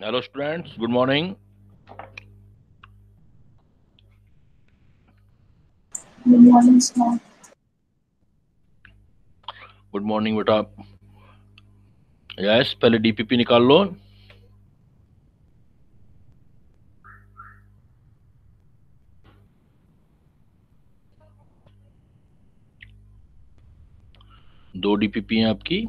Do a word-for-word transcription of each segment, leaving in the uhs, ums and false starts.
Hello students, good morning. Good morning, sir. Good morning बेटा. Yes, पहले DPP निकाल लो. दो डीपीपी हैं आपकी.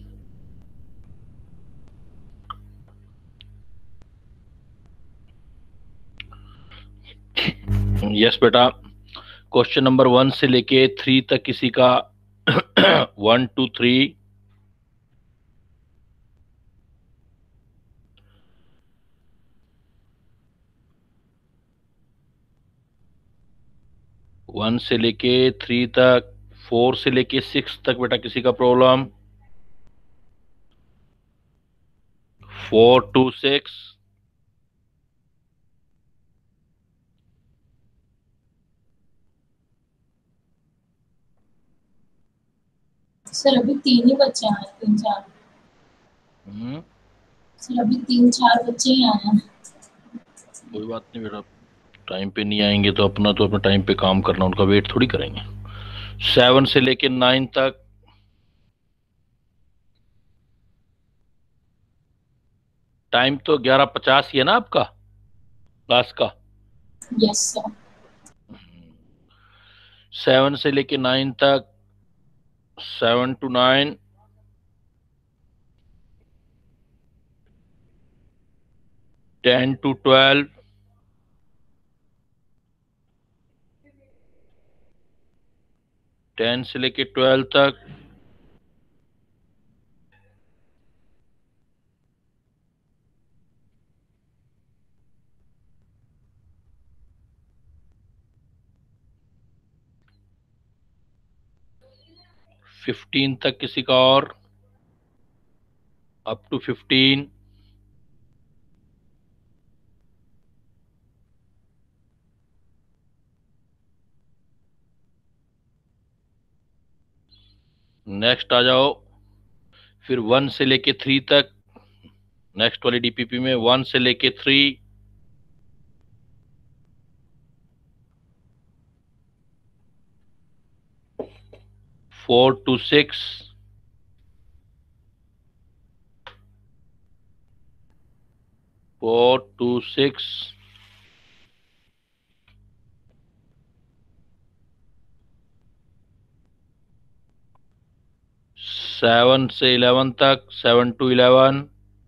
यस बेटा, क्वेश्चन नंबर वन से लेके थ्री तक किसी का वन टू थ्री वन से लेके थ्री तक, फोर से लेके सिक्स तक बेटा किसी का problem, four to six, sir अभी तीन ही बच्चे आए हैं, तीन चार. हम्म सर अभी तीन चार बच्चे ही आए हैं. कोई बात नहीं बेटा, टाइम पे नहीं आएंगे तो अपना तो अपने टाइम पे काम करना, उनका वेट थोड़ी करेंगे. सेवन से लेके नाइन तक, टाइम तो ग्यारह पचास ही है ना आपका क्लास का. Yes sir. सेवन से लेके नाइन तक, seven to nine, ten to twelve, ten से लेके ट्वेल्व तक, फिफ्टीन तक किसी का और, अप टू फिफ्टीन, नेक्स्ट आ जाओ. फिर वन से लेके थ्री तक, नेक्स्ट वाली डीपीपी में वन से लेके three, four to six, four to six, seven से इलेवन तक, seven to eleven,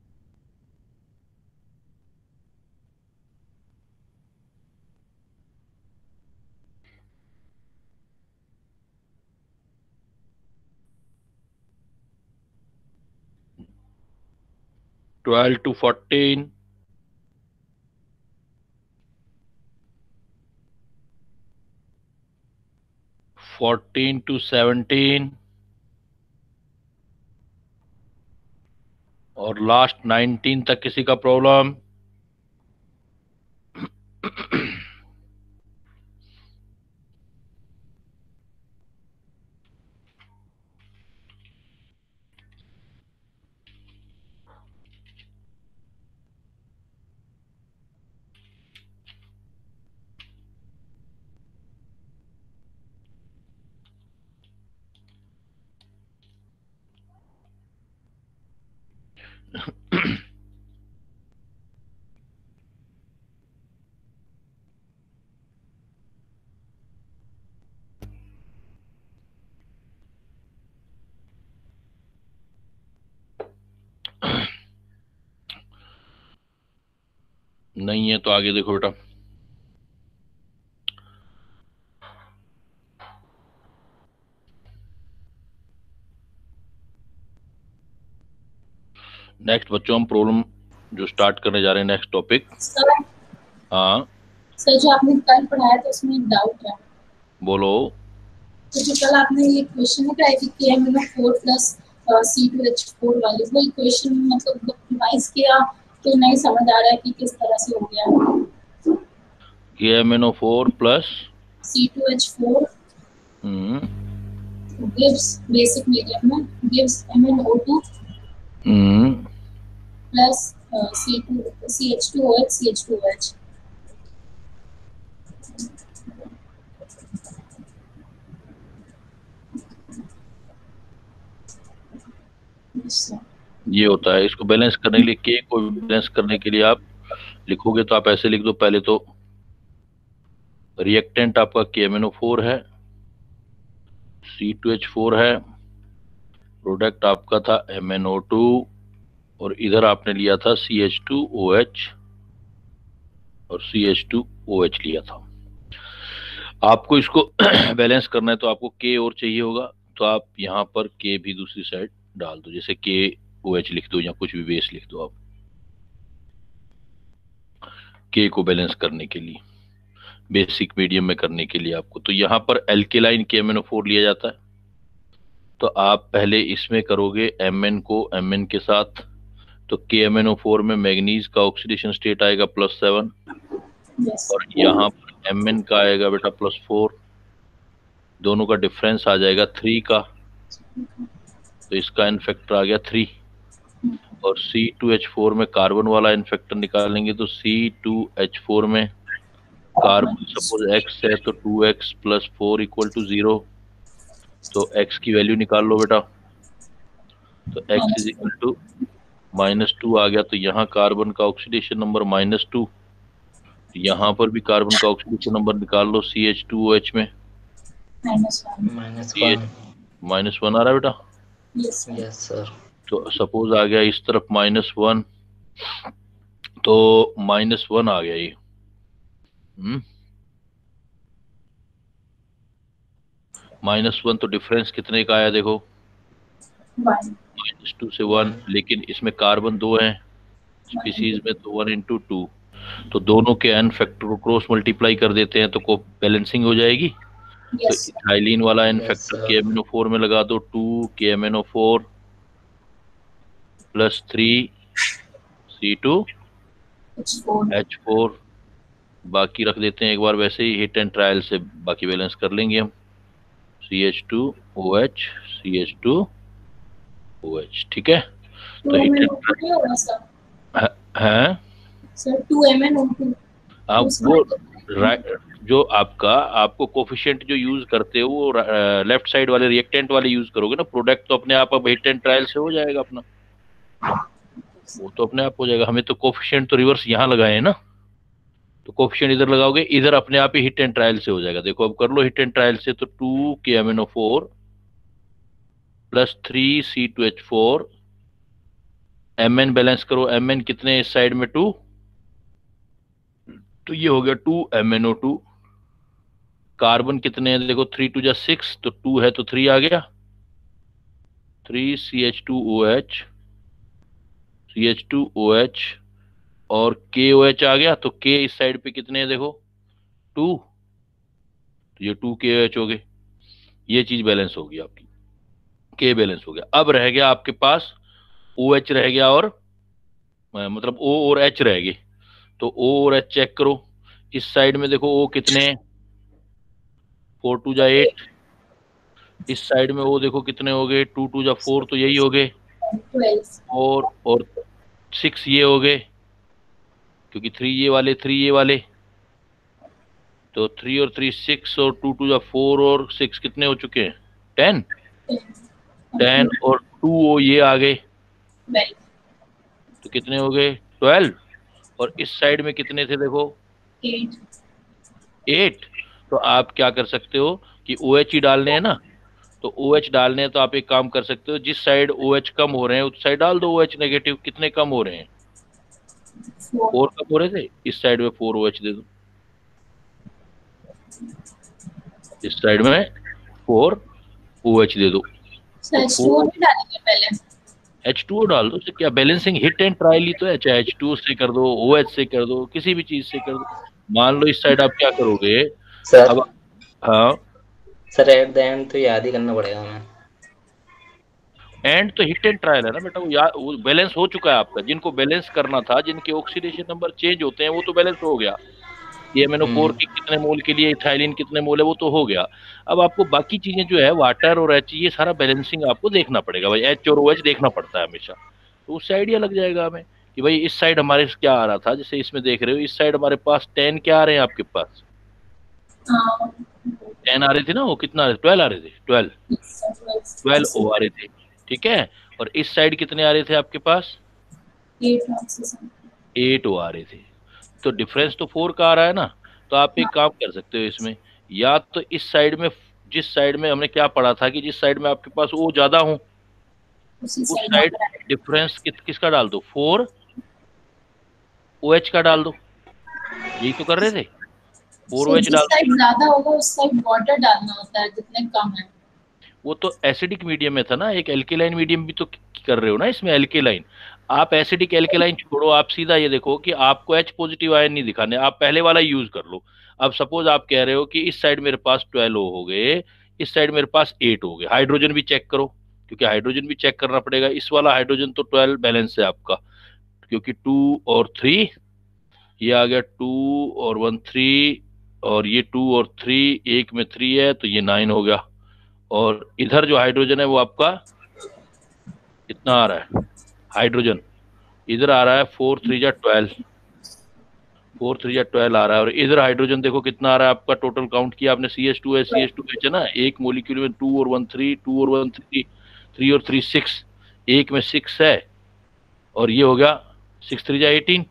twelve to fourteen, fourteen to seventeen, और लास्ट नाइनटीन तक किसी का प्रॉब्लम. नहीं है तो आगे देखो बेटा. नेक्स्ट बच्चों हम प्रॉब्लम जो स्टार्ट करने जा रहे हैं, नेक्स्ट टॉपिक. सर. हाँ सर जो आपने कल पढ़ाया था उसमें एक डाउट है. बोलो. तो जो कल आपने ये इक्वेशन निकाली थी K M N O four plus C two H four वाली, वो इक्वेशन मतलब रिवाइज किया तो नहीं समझ आ रहा है कि किस तरह से हो गया. K M N O four plus C two H four gives basic medium में gives M n O two hmm plus C two C H two O H C H two O H. ये होता है। इसको balance करने के लिए, के को बैलेंस करने के लिए आप लिखोगे तो आप ऐसे लिख दो। पहले तो रिएक्टेंट आपका के एम एन ओ फोर है, सी टू एच फोर है, प्रोडक्ट आपका था एम एन ओ टू, और इधर आपने लिया था C H two O H और C H two O H लिया था। आपको इसको बैलेंस करना है तो आपको के और चाहिए होगा, तो आप यहाँ पर के भी दूसरी साइड डाल दो, जैसे के ओ एच लिख दो या कुछ भी बेस लिख दो आप, के को बैलेंस करने के लिए, बेसिक मीडियम में करने के लिए आपको। तो यहाँ पर एल्केलाइन के एम एन ओ फोर लिया जाता है, तो आप पहले इसमें करोगे एम एन को एम एन के साथ, तो K M N O four में मैग्नीज का ऑक्सीडेशन स्टेट आएगा प्लस सेवन, और यहाँ पर एम एन का आएगा बेटा प्लस फोर, दोनों का डिफरेंस आ जाएगा थ्री का, तो इसका एन फैक्टर आ गया थ्री। और सी टू एच फोर में कार्बन वाला एन फैक्टर निकालेंगे तो सी टू एच फोर में कार्बन सपोज x है तो two X plus four equal to zero, तो x की वैल्यू निकाल लो बेटा, तो x is equal to minus two आ गया। तो यहाँ कार्बन का ऑक्सीडेशन नंबर माइनस टू, यहाँ पर भी कार्बन का ऑक्सीडेशन नंबर निकाल लो C H two O H में माइनस वन माइनस वन आ रहा है बेटा। Yes sir. तो सपोज आ गया इस तरफ माइनस वन, तो माइनस वन आ गया ये, हम्म माइनस वन, तो डिफरेंस कितने का आया देखो, माइनस टू से वन, लेकिन इसमें कार्बन दो हैं स्पीसीज में, तो वन इंटू टू, तो दोनों के एन फैक्टर को क्रॉस मल्टीप्लाई कर देते हैं तो को बैलेंसिंग हो जाएगी। yes. तो इथाइलिन वाला N factor K M N O four में लगा दो, two K M N O four plus three C two H four, बाकी रख देते हैं एक बार वैसे ही, हिट एंड ट्रायल से बाकी बैलेंस कर लेंगे हम, C H two O H C H two O H, ठीक है। तो हिट एंड है sir two M N O two, आप वो जो आपका आपको कोफिशिएंट जो यूज करते हो वो लेफ्ट साइड वाले रिएक्टेंट वाले यूज करोगे ना, प्रोडक्ट तो अपने आप अब हिट एंड ट्रायल से हो जाएगा अपना, वो तो अपने आप हो जाएगा। हमें तो कोफिशिएंट तो रिवर्स यहाँ लगाए हैं ना, तो कोफिशिएंट इधर लगाओगे, इधर अपने आप ही हिट एंड ट्रायल से हो जाएगा। देखो अब कर लो हिट एंड ट्रायल से, तो two K M N O four plus three C two H four, M N balance करो, एम एन कितने इस साइड में टू, तो ये हो गया two M N O two. Carbon कितने हैं देखो, थ्री टू जा सिक्स, तो टू है तो थ्री आ गया, three C H two O H C H two O H, और के ओ एच आ गया, तो के इस साइड पे कितने हैं देखो टू, तो ये टू के ओ एच हो गए, ये चीज बैलेंस होगी आपकी, के बैलेंस हो गया। अब रह गया आपके पास ओ एच रह गया, और मतलब ओ और एच रह गए, तो ओ और एच चेक करो, इस साइड में देखो ओ कितने हैं, फोर टू जा एट, इस साइड में ओ देखो कितने हो गए, टू टू जा फोर, तो यही हो गए, और और सिक्स ये हो गए, क्योंकि थ्री ये वाले थ्री ये वाले, तो थ्री और थ्री सिक्स, और टू टू जा फोर और सिक्स कितने हो चुके हैं, टेन, टेन और टू ओ ये आ गए, तो कितने हो गए ट्वेल्व, और इस साइड में कितने थे देखो एट, एट। तो आप क्या कर सकते हो कि ओ एच ही डालने हैं ना, तो ओ एच डालने हैं, तो आप एक काम कर सकते हो, जिस साइड ओ एच कम हो रहे हैं उस साइड डाल दो ओ एच नेगेटिव। कितने कम हो रहे हैं, फोर कम हो रहे थे, इस साइड में फोर ओ एच दे दो, इस साइड में फोर ओ एच दे दो, एच टू ओ डाल दो, क्या बैलेंसिंग हिट एंड ट्रायल ही तो है, चाहे एच टू ओ से कर दो, ओ एच से कर दो, किसी भी चीज से कर दो। मान लो इस साइड आप क्या करोगे सर, अब, हाँ सर एट द एंड तो याद ही करना पड़ेगा हमें, एंड तो हिट एंड ट्रायल है ना बेटा, वो यार वो बैलेंस हो चुका है आपका, जिनको बैलेंस करना था, जिनके ऑक्सीडेशन नंबर चेंज होते हैं वो तो बैलेंस हो गया, ये एम एन ओ फोर की कितने मोल के लिए इथाइलिन कितने मोल है वो तो हो गया। अब आपको बाकी चीजें जो है वाटर और एच, ये सारा बैलेंसिंग आपको देखना पड़ेगा भाई, एच और ओ एच देखना पड़ता है हमेशा, तो उससे आइडिया लग जाएगा हमें कि कि भाई इस साइड हमारे क्या आ रहा था, जैसे इसमें देख रहे हो इस साइड हमारे पास टेन क्या आ रहे हैं आपके पास, टेन आ रहे थे ना, वो कितना आ रहे थे, ट्वेल्व आ रहे थे, ट्वेल्व ट्वेल्व ओ आ रहे थे, ठीक है। और इस साइड कितने आ रहे थे आपके पास, एट ओ आ रहे थे। तो डिफरेंस तो फोर का आ रहा है ना, तो आप एक काम कर सकते हो इसमें, या तो इस साइड में, जिस साइड में हमने क्या पढ़ा था कि जिस साइड में आपके पास ओ ज्यादा हो उस साइड डिफरेंस किस किसका डाल दो, फोर ओ एच का डाल दो, यही तो कर रहे थे, फोर ओ एच डाल दो। साइड ज्यादा होगा उस साइड वाटर डालना होता है, जितने कम है। वो तो एसिडिक मीडियम में था ना, एक एल्केलाइन मीडियम भी तो कर रहे हो ना इसमें, एल्केलाइन। आप एसिडिक एल्केलाइन छोड़ो, आप सीधा ये देखो कि आपको एच पॉजिटिव आयन नहीं दिखाने, आप पहले वाला यूज कर लो। अब सपोज आप कह रहे हो कि इस साइड मेरे पास ट्वेल्व हो गए, इस साइड मेरे पास एट हो गए, हाइड्रोजन भी चेक करो, क्योंकि हाइड्रोजन भी चेक करना पड़ेगा। इस वाला हाइड्रोजन तो ट्वेल्व बैलेंस है आपका, क्योंकि टू और थ्री, ये आ गया टू और वन थ्री, और ये टू और थ्री, एक में थ्री है तो ये नाइन हो गया। और इधर जो हाइड्रोजन है वो आपका कितना आ रहा है, हाइड्रोजन इधर आ रहा है फोर थ्री जा ट्वेल्व, फोर थ्री जा ट्वेल्व आ रहा है। और इधर हाइड्रोजन देखो कितना आ रहा है आपका, टोटल काउंट किया आपने, सी एच टू है, सी एच टू एच है ना, एक मोलिक्यूल में टू और वन थ्री, टू और वन थ्री, थ्री और थ्री सिक्स, एक में सिक्स है, और ये हो गया सिक्स थ्री जा एटीन,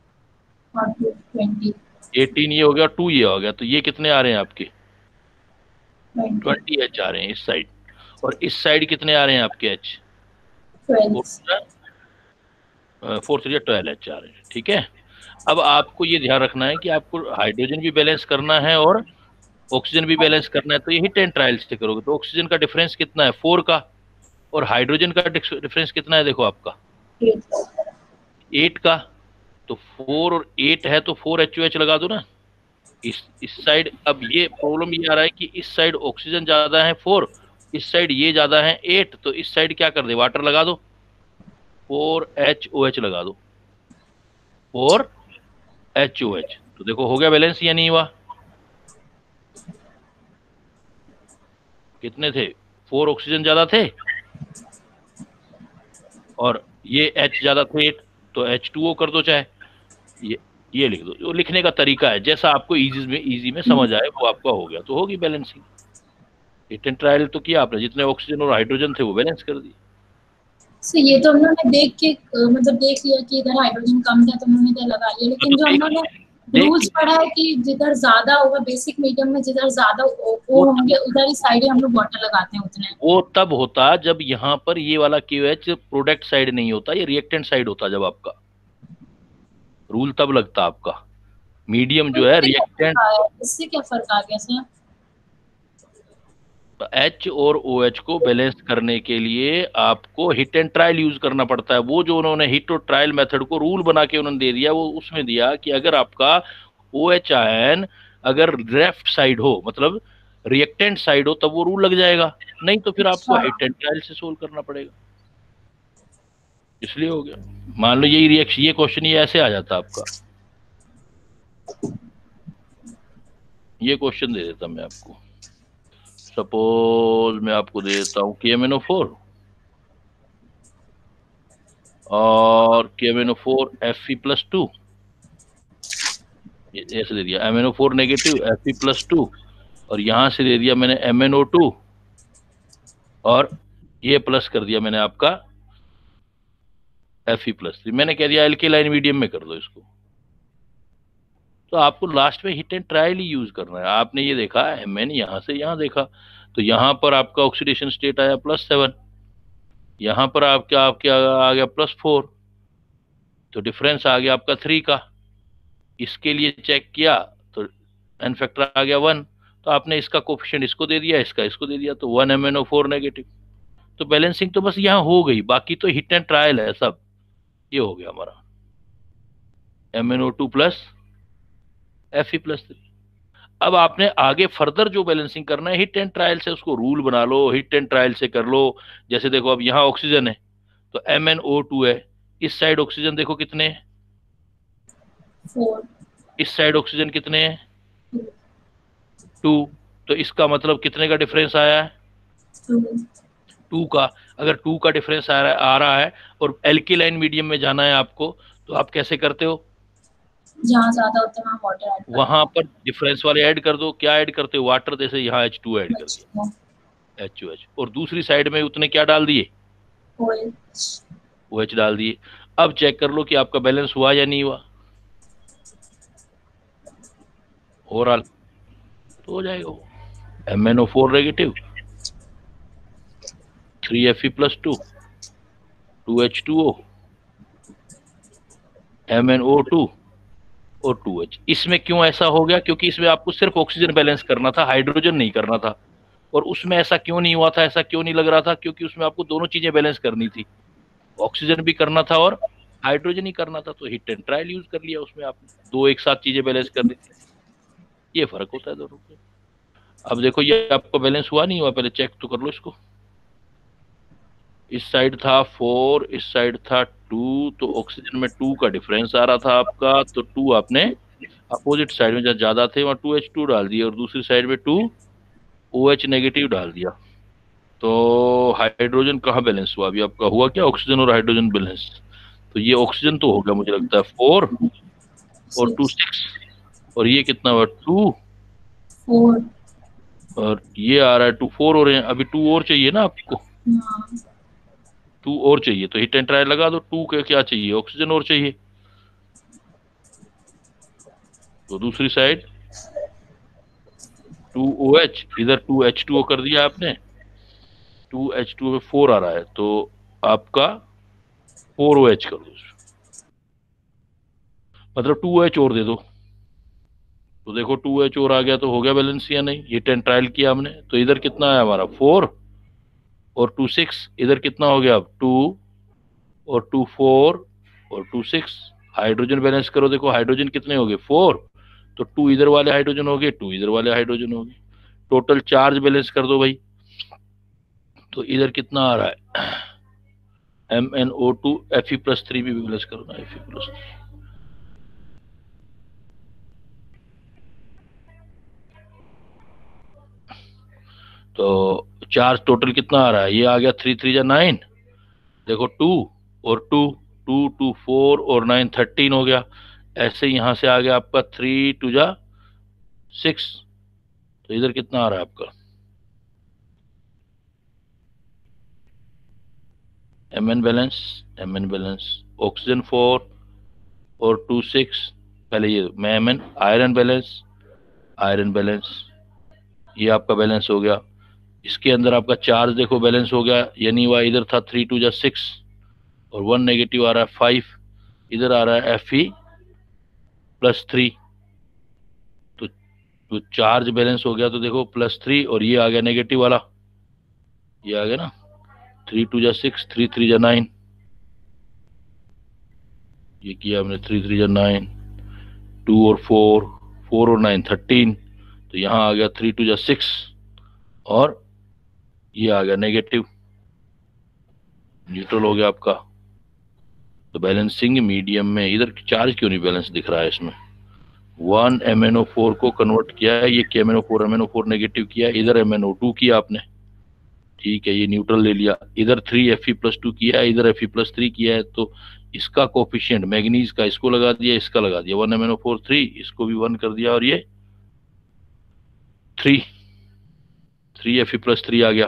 एटीन ये हो गया, टू ये हो गया, तो ये कितने आ रहे हैं आपके, ट्वेंटी एच आ रहे हैं इस साइड। और इस साइड कितने आ रहे हैं आपके H, four three twelve H आ रहे हैं, ठीक है। अब आपको ये ध्यान रखना है कि आपको हाइड्रोजन भी बैलेंस करना है और ऑक्सीजन भी बैलेंस करना है, तो ये हिट एंड ट्रायल से करोगे। तो ऑक्सीजन का डिफरेंस कितना है, फोर का, और हाइड्रोजन का डिफरेंस कितना है देखो आपका, एट का। तो फोर और एट है तो फोर एच ओ एच लगा दो ना इस इस साइड। अब ये प्रॉब्लम ये आ रहा है कि इस साइड ऑक्सीजन ज्यादा है फोर, इस साइड ये ज्यादा है एट, तो इस साइड क्या कर दे, वाटर लगा दो, फोर एच ओ एच लगा दो, फोर एच ओ एच। तो देखो हो गया बैलेंस या नहीं हुआ, कितने थे, फोर ऑक्सीजन ज्यादा थे और ये एच ज्यादा थे एट, तो एच टू ओ कर दो चाहे, ये ये लिख दो। जो लिखने का तरीका है जैसा आपको इजी में इजी में समझ आए वो आपका हो गया, तो होगी बैलेंसिंग। हिट एंड ट्रायल तो किया आपने, जितने ऑक्सीजन और हाइड्रोजन थे वो बैलेंस कर दिए। सो ये तो हमने देख के मतलब देख लिया कि इधर हाइड्रोजन कम था तो हमने इधर लगा लिया, लेकिन जो हमने रूल्स पढ़ा है कि जिधर ज्यादा होगा बेसिक मीडियम में, जिधर ज्यादा ओ होंगे उधर ही साइड हम लोग वाटर लगाते हैं उतने। वो तब होता जब यहाँ पर ये वाला क्यू एच प्रोडक्ट साइड नहीं होता, ये रिएक्टेंट साइड होता, जब आपका रूल तब लगता आपका। मीडियम जो है रिएक्टेंट, इससे क्या फर्क आ गया सर? एच और ओ एच को बैलेंस करने के लिए आपको हिट एंड ट्रायल यूज करना पड़ता है। वो जो उन्होंने हिट और ट्रायल मेथड को रूल बना के उन्होंने दे दिया, वो उसमें दिया कि अगर आपका ओ एच आयन अगर लेफ्ट साइड हो, मतलब रिएक्टेंट साइड हो, तब वो रूल लग जाएगा, नहीं तो फिर आपको हिट एंड ट्रायल से सोल्व करना पड़ेगा। इसलिए हो गया, मान लो यही रिएक्शन, ये क्वेश्चन ये ऐसे आ जाता आपका, ये क्वेश्चन दे देता मैं आपको, सपोज मैं आपको दे देता हूँ के एम एन ओ फोर और K M N O four F E plus two, ऐसे दे दिया M N O four negative F E plus two, और यहां से दे दिया मैंने एम एन ओ टू, और ये प्लस कर दिया मैंने आपका एफ ई प्लस थ्री। मैंने कह दिया एल्केलाइन मीडियम में कर दो इसको। तो आपको लास्ट में हिट एंड ट्रायल ही यूज करना है। आपने ये देखा है, मैंने यहां से यहां देखा, तो यहां पर आपका ऑक्सीडेशन स्टेट आया प्लस सेवन, यहां पर आपका आपके आ गया प्लस फोर, तो डिफरेंस आ गया आपका थ्री का। इसके लिए चेक किया तो एन फैक्टर आ गया वन, तो आपने इसका कोफिशिएंट इसको दे दिया, इसका इसको दे दिया, तो one M N O four negative. तो बैलेंसिंग तो बस यहाँ हो गई, बाकी तो हिट एंड ट्रायल है सब। ये हो गया हमारा M N O two plus F E plus three. अब आपने आगे फर्दर जो बैलेंसिंग करना है हिट एंड ट्रायल से, उसको रूल बना लो, हिट एंड ट्रायल से कर लो। जैसे देखो अब यहाँ ऑक्सीजन है तो एम एन ओ टू है, इस साइड ऑक्सीजन देखो कितने हैं, फोर, इस साइड ऑक्सीजन कितने हैं, टू, तो इसका मतलब कितने का डिफरेंस आया है, टू का। अगर टू का डिफरेंस आ रहा है, आ रहा है और एल्केलाइन मीडियम में जाना है आपको, तो आप कैसे करते हो? जहाँ ज्यादा होता है वहाँ वाटर ऐड करते वहां पर डिफरेंस वाले ऐड कर दो। क्या ऐड करते हो? वाटर। जैसे यहाँ एच टू ऐड कर दिया, हैं। एच ओ एच, और दूसरी साइड में उतने क्या डाल दिए? ओएच। ओ एच डाल दिए। अब चेक कर लो कि आपका बैलेंस हुआ या नहीं हुआ। ओवरऑल तो हो जाएगा वो। M N O four negative, three F E plus two, two H two O, M N O two और टू एच। इसमें क्यों ऐसा हो गया? क्योंकि इसमें आपको सिर्फ ऑक्सीजन बैलेंस करना था, हाइड्रोजन नहीं करना था। और उसमें ऐसा क्यों नहीं हुआ था, ऐसा क्यों नहीं लग रहा था? क्योंकि उसमें आपको दोनों चीजें बैलेंस करनी थी, ऑक्सीजन भी करना था और हाइड्रोजन ही करना था। तो हिट एंड ट्रायल यूज कर लिया उसमें आपने, दो एक साथ चीजें बैलेंस करनी थी। ये फर्क होता है दोनों के। अब देखो ये आपका बैलेंस हुआ नहीं हुआ, पहले चेक तो कर लो इसको। इस साइड था फोर, इस साइड था टू, तो ऑक्सीजन में टू का डिफरेंस आ रहा था आपका, तो टू आपने अपोजिट साइड में जहाँ ज्यादा थे वहाँ टू एच टू डाल दिया, और दूसरी साइड में टू ओ एच नेगेटिव डाल दिया। तो हाइड्रोजन कहाँ बैलेंस हुआ? अभी आपका हुआ क्या ऑक्सीजन और हाइड्रोजन बैलेंस? तो ये ऑक्सीजन तो होगा मुझे लगता है फोर और टू सिक्स, और ये कितना हुआ? Two four. और ये आ रहा है टू फोर हो रहे हैं। अभी टू और चाहिए ना आपको, हाँ। टू और चाहिए, तो हिट एंड ट्राई लगा दो। टू के क्या चाहिए? ऑक्सीजन और चाहिए। तो दूसरी साइड टू ओ एच, इधर टू एच टू ओ कर दिया आपने, टू एच टू में फोर आ रहा है, तो आपका फोर ओ एच कर दो, मतलब टू एच और दे दो। तो देखो टू एच और आ गया, तो हो गया बैलेंस या नहीं? हिट एंड ट्रायल किया हमने, तो इधर कितना है हमारा? फोर और टू सिक्स। इधर कितना हो गया अब? टू और टू फोर और टू सिक्स। हाइड्रोजन बैलेंस करो, देखो हाइड्रोजन कितने हो गए? फोर। तो टू इधर वाले हाइड्रोजन हो गए, टू इधर वाले हाइड्रोजन हो गए। टोटल चार्ज बैलेंस कर दो भाई। तो इधर कितना आ रहा है? M N O two F E plus three भी बैलेंस करो ना, एफ ई प्लस। तो चार्ज टोटल कितना आ रहा है? ये आ गया थ्री थ्री जा नाइन। देखो टू और टू, टू टू फोर और नाइन थर्टीन हो गया। ऐसे यहां से आ गया आपका थ्री टू जा सिक्स। तो इधर कितना आ रहा है आपका? M N balance, M N balance oxygen four और टू सिक्स। पहले ये मैं M N iron balance, iron balance, ये आपका बैलेंस हो गया। इसके अंदर आपका चार्ज देखो बैलेंस हो गया, यानी वह इधर था थ्री टू जा सिक्स और वन नेगेटिव आ रहा है फाइव। इधर आ रहा है एफ ई प्लस थ्री, तो तो चार्ज बैलेंस हो गया। तो देखो प्लस थ्री और ये आ गया नेगेटिव वाला, ये आ गया ना, थ्री टू जा सिक्स, थ्री थ्री जा नाइन। ये किया हमने, थ्री थ्री जा नाइन, टू और फोर, फोर और नाइन थर्टीन। तो यहाँ आ गया थ्री टू जा सिक्स और ये आ गया नेगेटिव, न्यूट्रल हो गया आपका। तो बैलेंसिंग मीडियम में इधर चार्ज क्यों नहीं बैलेंस दिख रहा है इसमें? One M N O four को कन्वर्ट किया है, ये M N O four M N O four negative किया, इधर एम एन ओ टू किया आपने, ठीक है, ये न्यूट्रल ले लिया। इधर three F E plus two किया है, इधर एफ ई प्लस थ्री किया है, तो इसका कोफिशियंट मैग्नीज का इसको लगा दिया, इसका लगा दिया, one M N O four three, इसको भी वन कर दिया, और ये three, three F E plus three आ गया,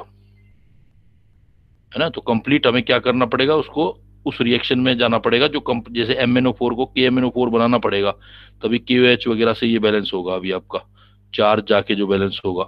है ना। तो कंप्लीट हमें क्या करना पड़ेगा? उसको उस रिएक्शन में जाना पड़ेगा जो कंप जैसे एम एन ओ फोर को K M N O four बनाना पड़ेगा, तभी के ओ एच वगैरह से ये बैलेंस होगा। अभी आपका चार्ज जाके जो बैलेंस होगा,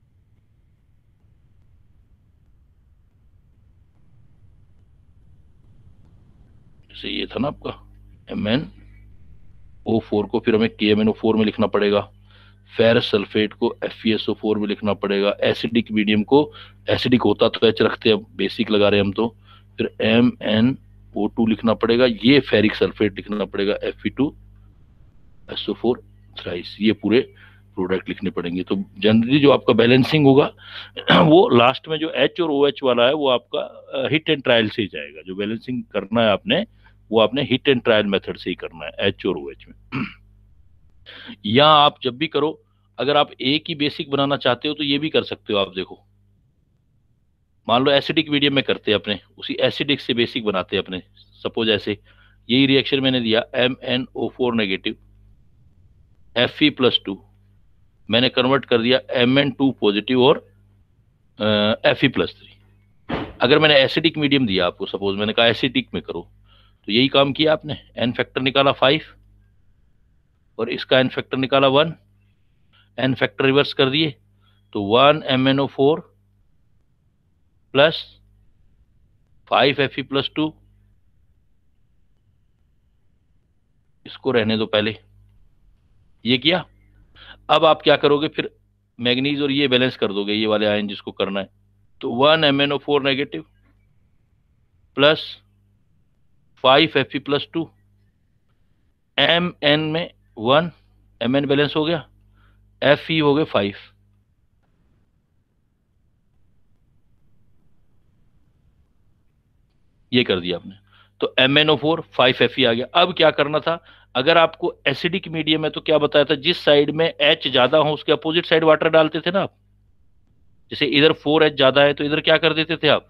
जैसे ये था ना आपका एम एन ओ फोर को, फिर हमें के एम एन ओ फोर में लिखना पड़ेगा, फेरस सल्फेट को F E S O four में लिखना पड़ेगा, एसिडिक मीडियम को, एसिडिक होता तो एच रखते हैं, बेसिक लगा रहे हैं हम तो, फिर एम एन ओ टू लिखना पड़ेगा, ये फेरिक सल्फेट लिखना पड़ेगा, F E two S O four thrice, ये पूरे प्रोडक्ट लिखने पड़ेंगे। तो जनरली जो आपका बैलेंसिंग होगा वो लास्ट में जो एच और ओ एच वाला है वो आपका हिट एंड ट्रायल से ही जाएगा। जो बैलेंसिंग करना है आपने वो आपने हिट एंड ट्रायल मेथड से ही करना है, एच और ओ एच में। या आप जब भी करो, अगर आप एक ही बेसिक बनाना चाहते हो तो ये भी कर सकते हो आप। देखो मान लो एसिडिक मीडियम में करते हैं अपने, उसी एसिडिक से बेसिक बनाते हैं अपने, सपोज ऐसे, यही रिएक्शन मैंने दिया M N O four negative F E plus two, मैंने कन्वर्ट कर दिया एम एन टू पॉजिटिव और एफ ई प्लस थ्री। अगर मैंने एसिडिक मीडियम दिया आपको, सपोज मैंने कहा एसिडिक में करो, तो यही काम किया आपने, एन फैक्टर निकाला फाइव और इसका एन फैक्टर निकाला वन, एन फैक्टर रिवर्स कर दिए तो one M N O four plus five F E plus two, इसको रहने दो पहले, ये किया। अब आप क्या करोगे फिर, मैग्नीज और ये बैलेंस कर दोगे, ये वाले आयन जिसको करना है, तो one M N O four negative plus five F E plus two, M N में वन, एम एन बैलेंस हो गया, एफ ई हो गए फाइव। ये कर दिया आपने, तो M N O four five F E आ गया। अब क्या करना था, अगर आपको एसिडिक मीडियम है तो क्या बताया था, जिस साइड में एच ज्यादा हो उसके अपोजिट साइड वाटर डालते थे ना आप। जैसे इधर फोर एच ज्यादा है तो इधर क्या कर देते थे आप,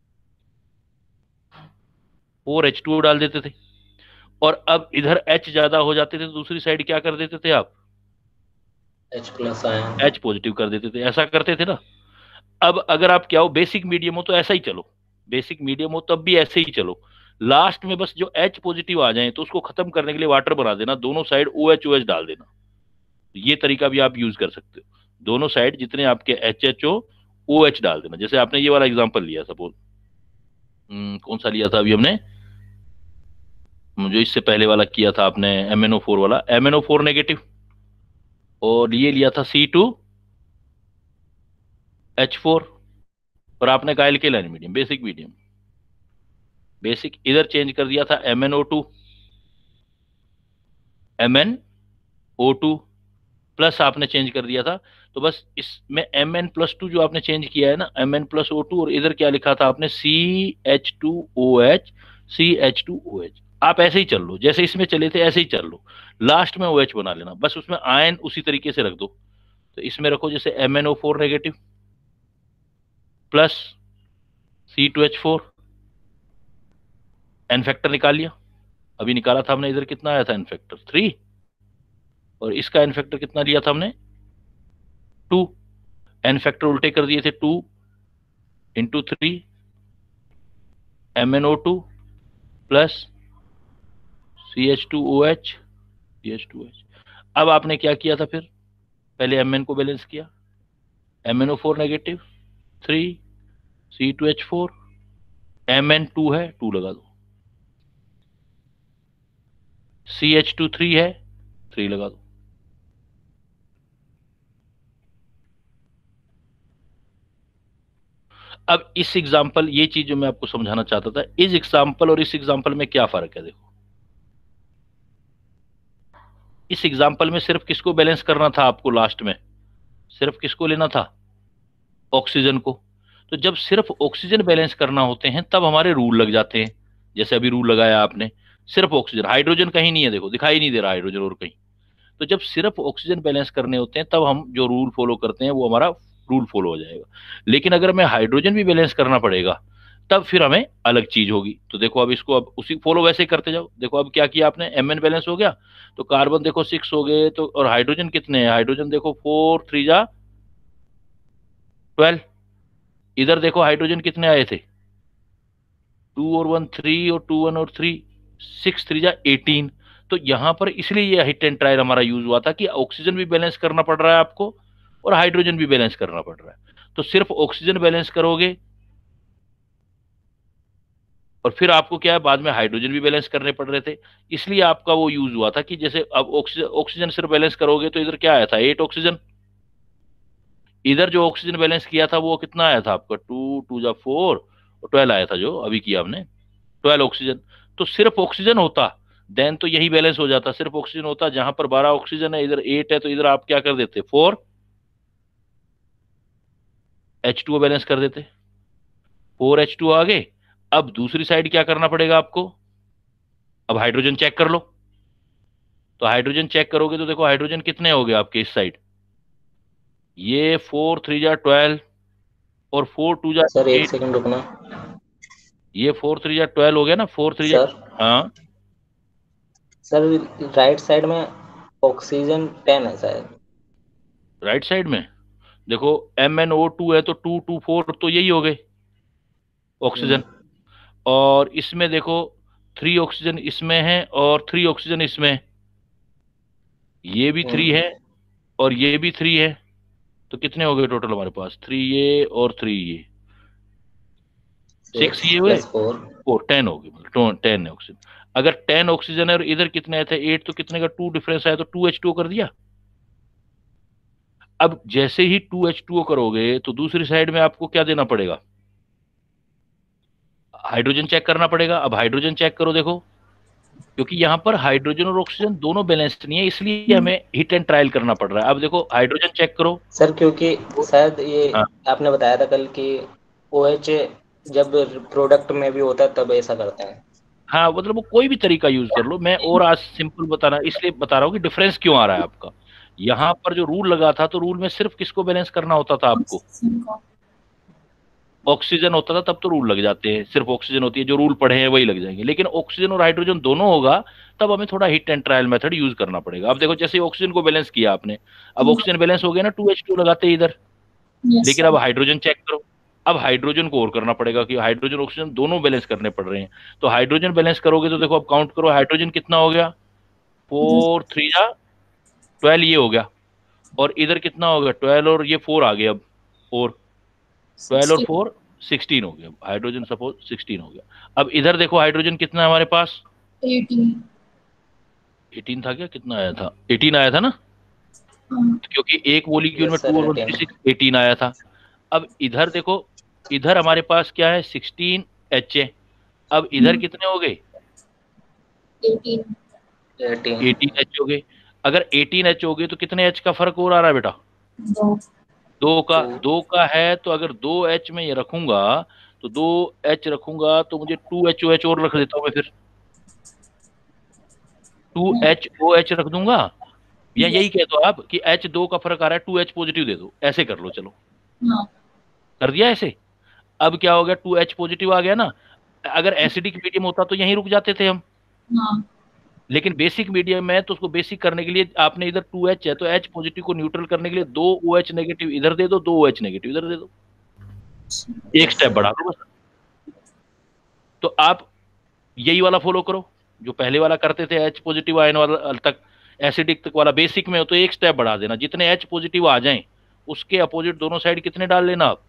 फोर एच टू डाल देते थे। और अब इधर एच ज्यादा हो जाते थे तो दूसरी साइड क्या कर देते थे आप, H plus ion, H positive कर देते थे, ऐसा करते थे ना। अब अगर आप क्या हो, बेसिक मीडियम हो तो ऐसा ही चलो, बेसिक मीडियम हो तब भी ऐसे ही चलो, लास्ट में बस जो एच पॉजिटिव आ जाए तो उसको खत्म करने के लिए वाटर बना देना, दोनों side O H O H डाल देना। ये तरीका भी आप यूज कर सकते हो, दोनों साइड जितने आपके एच एच हो ओ एच डाल देना। जैसे आपने ये वाला एग्जांपल लिया, सपोज कौन सा लिया था अभी हमने, जो इससे पहले वाला किया था आपने एम एन ओ फोर वाला, M N O four negative, और ये लिया था सी टू एच फोर, और आपने कहा alkaline medium, basic medium, basic इधर चेंज कर दिया था M N O two, M N O two plus आपने चेंज कर दिया था। तो बस इसमें एम एन प्लस टू जो आपने चेंज किया है ना, M N plus O two, और इधर क्या लिखा था आपने, C H two O H, C H two O H. आप ऐसे ही चल लो, जैसे इसमें चले थे ऐसे ही चल लो, लास्ट में ओ एच बना लेना, बस उसमें आयन उसी तरीके से रख दो। तो इसमें रखो जैसे M N O four negative plus C two H four, N factor निकाल लिया, अभी निकाला था हमने, इधर कितना आया था एन फैक्टर थ्री, और इसका एन फैक्टर कितना लिया था हमने टू, एन फैक्टर उल्टे कर दिए थे, two into three M N O two plus C H two O H, C H two O H. अब आपने क्या किया था फिर, पहले एम एन को बैलेंस किया, M N O four negative three C two H four, M N two है टू लगा दो, सी एच टू थ्री है थ्री लगा दो। अब इस एग्जाम्पल, ये चीज जो मैं आपको समझाना चाहता था, इस एग्जाम्पल और इस एग्जाम्पल में क्या फर्क है। देखो इस एग्जाम्पल में सिर्फ किसको बैलेंस करना था आपको, लास्ट में सिर्फ किसको लेना था, ऑक्सीजन को। तो जब सिर्फ ऑक्सीजन बैलेंस करना होते हैं तब हमारे रूल लग जाते हैं, जैसे अभी रूल लगाया आपने, सिर्फ ऑक्सीजन, हाइड्रोजन कहीं नहीं है, देखो दिखाई नहीं दे रहा हाइड्रोजन और कहीं। तो जब सिर्फ ऑक्सीजन बैलेंस करने होते हैं तब हम जो रूल फॉलो करते हैं वो हमारा रूल फॉलो हो जाएगा। लेकिन अगर हमें हाइड्रोजन भी बैलेंस करना पड़ेगा तब फिर हमें अलग चीज होगी। तो देखो अब इसको अब उसी फॉलो वैसे ही करते जाओ। देखो अब क्या किया आपने, एम एन बैलेंस हो गया तो कार्बन देखो सिक्स हो गए, तो और हाइड्रोजन कितने हैं, हाइड्रोजन देखो फोर थ्री जा ट्वेल्व, इधर देखो हाइड्रोजन कितने आए थे, टू और वन थ्री, और टू वन और थ्री सिक्स, थ्री जा एटीन। तो यहां पर इसलिए ये हिट एंड ट्रायल हमारा यूज हुआ था कि ऑक्सीजन भी बैलेंस करना पड़ रहा है आपको और हाइड्रोजन भी बैलेंस करना पड़ रहा है। तो सिर्फ ऑक्सीजन बैलेंस करोगे और फिर आपको क्या है, बाद में हाइड्रोजन भी बैलेंस करने पड़ रहे थे, इसलिए आपका वो यूज हुआ था कि जैसे अब ऑक्सीजन ऑक्सीजन सिर्फ बैलेंस करोगे तो इधर क्या आया था, एट ऑक्सीजन, इधर जो ऑक्सीजन बैलेंस किया था वो कितना आया था आपका, टू टू जा फोर और ट्वेल्व आया था, जो अभी किया हमने ट्वेल्व ऑक्सीजन। तो सिर्फ ऑक्सीजन होता देन तो यही बैलेंस हो जाता, सिर्फ ऑक्सीजन होता, जहां पर बारह ऑक्सीजन है इधर एट है, तो इधर आप क्या कर देते, फोर एच टू बैलेंस कर देते, फोर एच टू आ गए। अब दूसरी साइड क्या करना पड़ेगा आपको, अब हाइड्रोजन चेक कर लो। तो हाइड्रोजन चेक करोगे तो देखो हाइड्रोजन कितने हो गए आपके इस साइड, ये फोर थ्री जा ट्वेल्व और फोर टू जा, सर एक सेकंड रुकना, ये फोर थ्री जा ट्वेल्व हो गया ना, फोर थ्री जा, हाँ सर राइट साइड में ऑक्सीजन टेन है शायद। राइट साइड में देखो एम एन ओ टू है तो टू टू फोर तो यही हो गए ऑक्सीजन, और इसमें देखो थ्री ऑक्सीजन इसमें है और थ्री ऑक्सीजन इसमें है, ये भी थ्री है और ये भी थ्री है, तो कितने हो गए टोटल हमारे पास? थ्री ये और थ्री ये, सिक्स ये हुए, फोर, टेन हो गए, मतलब टेन है ऑक्सीजन। अगर टेन ऑक्सीजन है और इधर कितने थे? एट, तो कितने का टू डिफरेंस आया, तो टू एच टू कर दिया। अब जैसे ही टू एच टू करोगे तो दूसरी साइड में आपको क्या देना पड़ेगा? हाइड्रोजन चेक करना पड़ेगा। अब हाइड्रोजन चेक करो, देखो क्योंकि यहाँ पर हाइड्रोजन और ऑक्सीजन दोनों बैलेंस्ड नहीं है, इसलिए हमें हिट एंड ट्रायल करना पड़ रहा है। अब देखो हाइड्रोजन चेक करो सर, क्योंकि शायद ये हाँ, आपने बताया था कल कि ओएच जब प्रोडक्ट में भी होता है तब ऐसा करते हैं। हाँ मतलब वो कोई भी तरीका यूज कर लो, मैं और आज सिंपल बता रहा इसलिए बता रहा हूँ कि डिफरेंस क्यों आ रहा है आपका। यहाँ पर जो रूल लगा था तो रूल में सिर्फ किसको बैलेंस करना होता था आपको? ऑक्सीजन होता था, तब तो रूल लग जाते हैं, सिर्फ ऑक्सीजन होती है, जो रूल पढ़े हैं वही लग जाएंगे। लेकिन ऑक्सीजन और हाइड्रोजन दोनों होगा तब हमें थोड़ा hit and trial method use करना पड़ेगा। अब देखो जैसे ऑक्सीजन को बैलेंस किया आपने, अब ऑक्सीजन बैलेंस हो गया ना, टू एच टू लगाते इधर, लेकिन अब हाइड्रोजन चेक करो। अब हाइड्रोजन को और करना पड़ेगा कि हाइड्रोजन ऑक्सीजन दोनों बैलेंस करने पड़ रहे हैं। तो हाइड्रोजन बैलेंस करोगे तो देखो अब काउंट करो, हाइड्रोजन कितना हो गया? फोर थ्री जा ट्वेल्व, ये हो गया। और इधर कितना हो गया? ट्वेल्व और ये फोर आ गया, अब फोर, ट्वेल्व और फोर सिक्सटीन हो गया। हाइड्रोजन सपोज सिक्सटीन हो गया। अब इधर देखो हाइड्रोजन कितना है हमारे पास? एटीन। एटीन था क्या? कितना आया था? एटीन आया था ना, क्योंकि एक मॉलिक्यूल में टू और वन थ्री सिक्स, एटीन आया था। अब इधर देखो, इधर हमारे पास क्या है? Sixteen H A. अब इधर कितने हो गए? एटीन एच हो गए। अगर एटीन एच हो गए तो कितने एच का फर्क और आ रहा है बेटा? दो। दो का, दो का है तो अगर दो एच में ये रखूंगा तो दो एच रखूंगा तो मुझे टू एच ओ एच और रख देता हूँ मैं, फिर टू एच ओ एच रख दूंगा, या यही कह दो आप कि एच दो का फर्क आ रहा है, टू एच पॉजिटिव दे दो, ऐसे कर लो। चलो कर दिया ऐसे। अब क्या हो गया? टू एच पॉजिटिव आ गया ना। अगर एसिडिक मीडियम होता तो यहीं रुक जाते थे हम, लेकिन बेसिक मीडियम में तो उसको बेसिक करने के लिए आपने इधर टू एच है तो एच पॉजिटिव को न्यूट्रल करने के लिए दो ओ एच नेगेटिव इधर दे दो, दो ओ एच नेगेटिव इधर दे दो, एक स्टेप बढ़ा दो बस। तो आप यही वाला फॉलो करो जो पहले वाला करते थे, एच पॉजिटिव आयन वाला तक, एसिडिक तक वाला बेसिक में हो तो एक स्टेप बढ़ा देना, जितने एच पॉजिटिव आ जाएं उसके अपोजिट दोनों साइड कितने डाल लेना आप?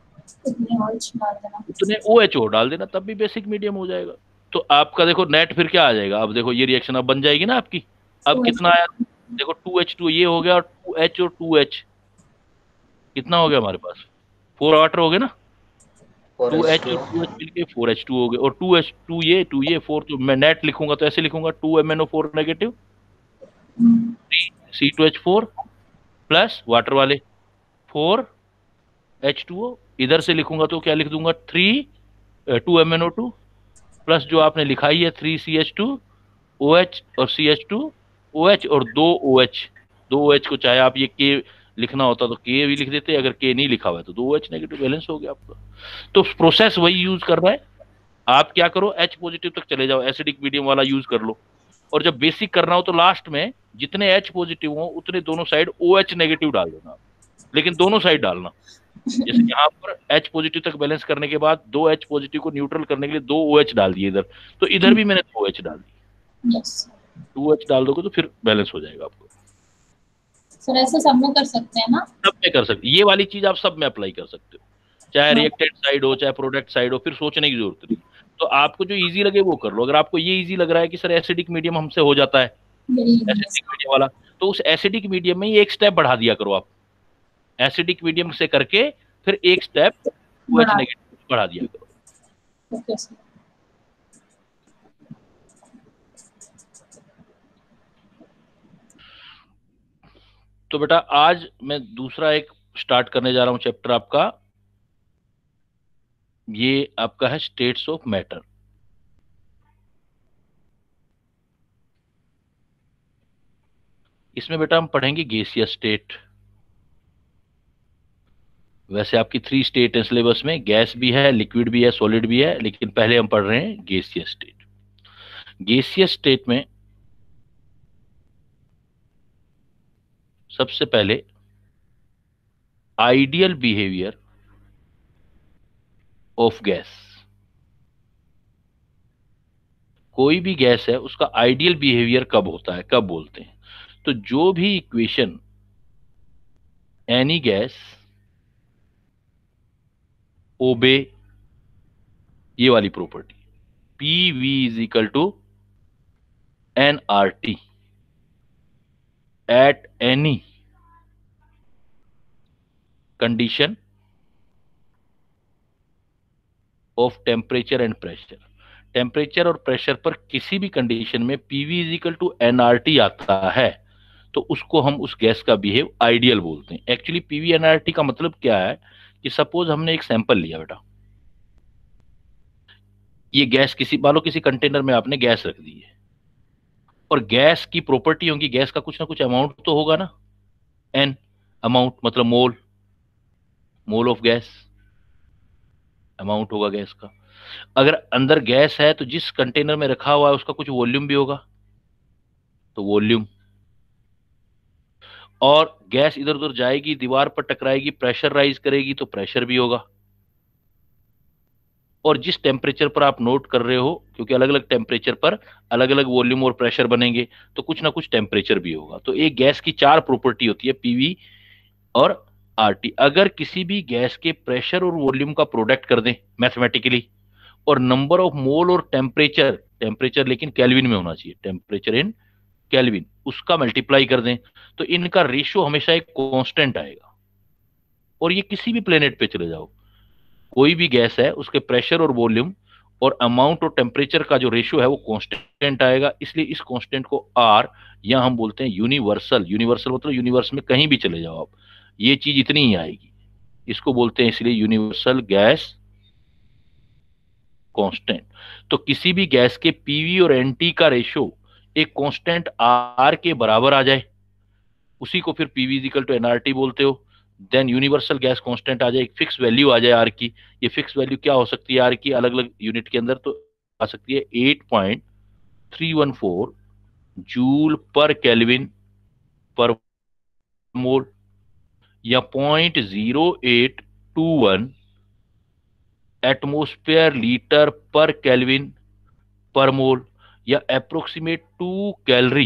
उतने ओ एच ओ डाल देना, तब भी बेसिक मीडियम हो जाएगा। तो आपका देखो नेट फिर क्या आ जाएगा? अब देखो ये रिएक्शन अब बन जाएगी ना आपकी। अब कितना आया? देखो टू एच टू ये हो गया, और टू एच और टू एच कितना हो गया हमारे पास? फोर वाटर हो गए ना, टू एच और टू एच मिलके फोर एच टू हो गए, और टू एच टू ये टू ये फोर, तो मैं नेट लिखूंगा तो ऐसे लिखूंगा, two M N O four negative, three C two H four plus water वाले फोर एच टू ओ। इधर से लिखूंगा तो क्या लिख दूंगा? Three two M N O two plus जो आपने लिखाई है three C H two O H और C H two O H और दो ओ एच। दो ओ एच को चाहे आप ये के लिखना होता तो के भी लिख देते, अगर के नहीं लिखा हुआ है तो दो ओ एच नेगेटिव बैलेंस हो गया आपका। तो प्रोसेस वही यूज कर रहा है। आप क्या करो, एच पॉजिटिव तक चले जाओ, एसिडिक मीडियम वाला यूज कर लो, और जब बेसिक करना हो तो लास्ट में जितने एच पॉजिटिव हो उतने दोनों साइड ओ एच नेगेटिव डाल देना, लेकिन दोनों साइड डालना। जैसे यहाँ पर एच पॉजिटिव तक बैलेंस करने के बाद दो एच पॉजिटिव को न्यूट्रल करने के लिए दो ओ एच डाल दिए इधर, तो इधर भी मैंने दो एच डाल दिए। टू एच डाल दोगे तो फिर बैलेंस हो जाएगा आपको। सर ऐसे सब में कर सकते हैं ना? सब में कर सकते, ये वाली चीज आप सब में अप्लाई कर सकते हो, चाहे रिएक्टेंट साइड हो चाहे प्रोडक्ट साइड हो, फिर सोचने की जरूरत नहीं। तो आपको जो इजी लगे वो कर लो। अगर आपको ये इजी लग रहा है कि सर एसिडिक मीडियम हमसे हो जाता है, एसिडिक मीडियम वाला, तो उस एसिडिक मीडियम में एक स्टेप बढ़ा दिया करो आप, एसिडिक मीडियम से करके फिर एक स्टेप ओ एच नेगेटिव बढ़ा दिया करो। Okay sir. तो बेटा आज मैं दूसरा एक स्टार्ट करने जा रहा हूं चैप्टर आपका, ये आपका है स्टेट्स ऑफ मैटर। इसमें बेटा हम पढ़ेंगे गैसियस स्टेट। वैसे आपकी थ्री स्टेट है सिलेबस में, गैस भी है, लिक्विड भी है, सॉलिड भी है, लेकिन पहले हम पढ़ रहे हैं गैसियस स्टेट। गैसियस स्टेट में सबसे पहले आइडियल बिहेवियर ऑफ गैस। कोई भी गैस है उसका आइडियल बिहेवियर कब होता है, कब बोलते हैं? तो जो भी इक्वेशन एनी गैस ओबे ये वाली property P we is equal to N R T at any condition of temperature and pressure. Temperature और प्रेशर पर किसी भी कंडीशन में PV is equal to NRT आता है तो उसको हम उस गैस का बिहेव आइडियल बोलते हैं। एक्चुअली पीवी एनआरटी का मतलब क्या है कि सपोज हमने एक सैंपल लिया बेटा, ये गैस किसी मानो किसी कंटेनर में आपने गैस रख दी है और गैस की प्रॉपर्टी होगी, गैस का कुछ ना कुछ अमाउंट तो होगा ना, एन अमाउंट मतलब mole, mole of gas amount होगा गैस का। अगर अंदर गैस है तो जिस कंटेनर में रखा हुआ है उसका कुछ वॉल्यूम भी होगा, तो वॉल्यूम। और गैस इधर उधर जाएगी, दीवार पर टकराएगी, प्रेशर राइज करेगी तो प्रेशर भी होगा। और जिस टेम्परेचर पर आप नोट कर रहे हो, क्योंकि अलग अलग टेम्परेचर पर अलग अलग वॉल्यूम और प्रेशर बनेंगे तो कुछ ना कुछ टेम्परेचर भी होगा। तो एक गैस की चार प्रॉपर्टी होती है, पीवी और आरटी। अगर किसी भी गैस के प्रेशर और वॉल्यूम का प्रोडक्ट कर दें मैथमेटिकली और नंबर ऑफ मोल और टेम्परेचर, टेम्परेचर लेकिन केल्विन में होना चाहिए, टेम्परेचर इन केल्विन, उसका मल्टीप्लाई कर दें तो इनका रेशियो हमेशा एक कांस्टेंट आएगा। और ये किसी भी प्लेनेट पे चले जाओ, कोई भी गैस है उसके प्रेशर और वॉल्यूम और अमाउंट और टेम्परेचर का जो रेशियो है वो कांस्टेंट आएगा। इसलिए इस कांस्टेंट को आर या हम बोलते हैं यूनिवर्सल। यूनिवर्सल मतलब यूनिवर्स में कहीं भी चले जाओ आप, ये चीज इतनी ही आएगी, इसको बोलते हैं इसलिए यूनिवर्सल गैस कांस्टेंट। तो किसी भी गैस के पीवी और एनटी का रेशियो एक कांस्टेंट आर के बराबर आ जाए, उसी को फिर पीवी इक्वल टू एनआरटी बोलते हो। देन यूनिवर्सल गैस कांस्टेंट आ जाए, एक फिक्स वैल्यू आ जाए आर की। ये फिक्स वैल्यू क्या हो सकती है आर की अलग अलग यूनिट के अंदर? तो आ सकती है eight point three one four joule पर केल्विन पर मोल, या point zero eight two one atmosphere litre पर केल्विन पर मोल, या अप्रोक्सीमेट टू कैलोरी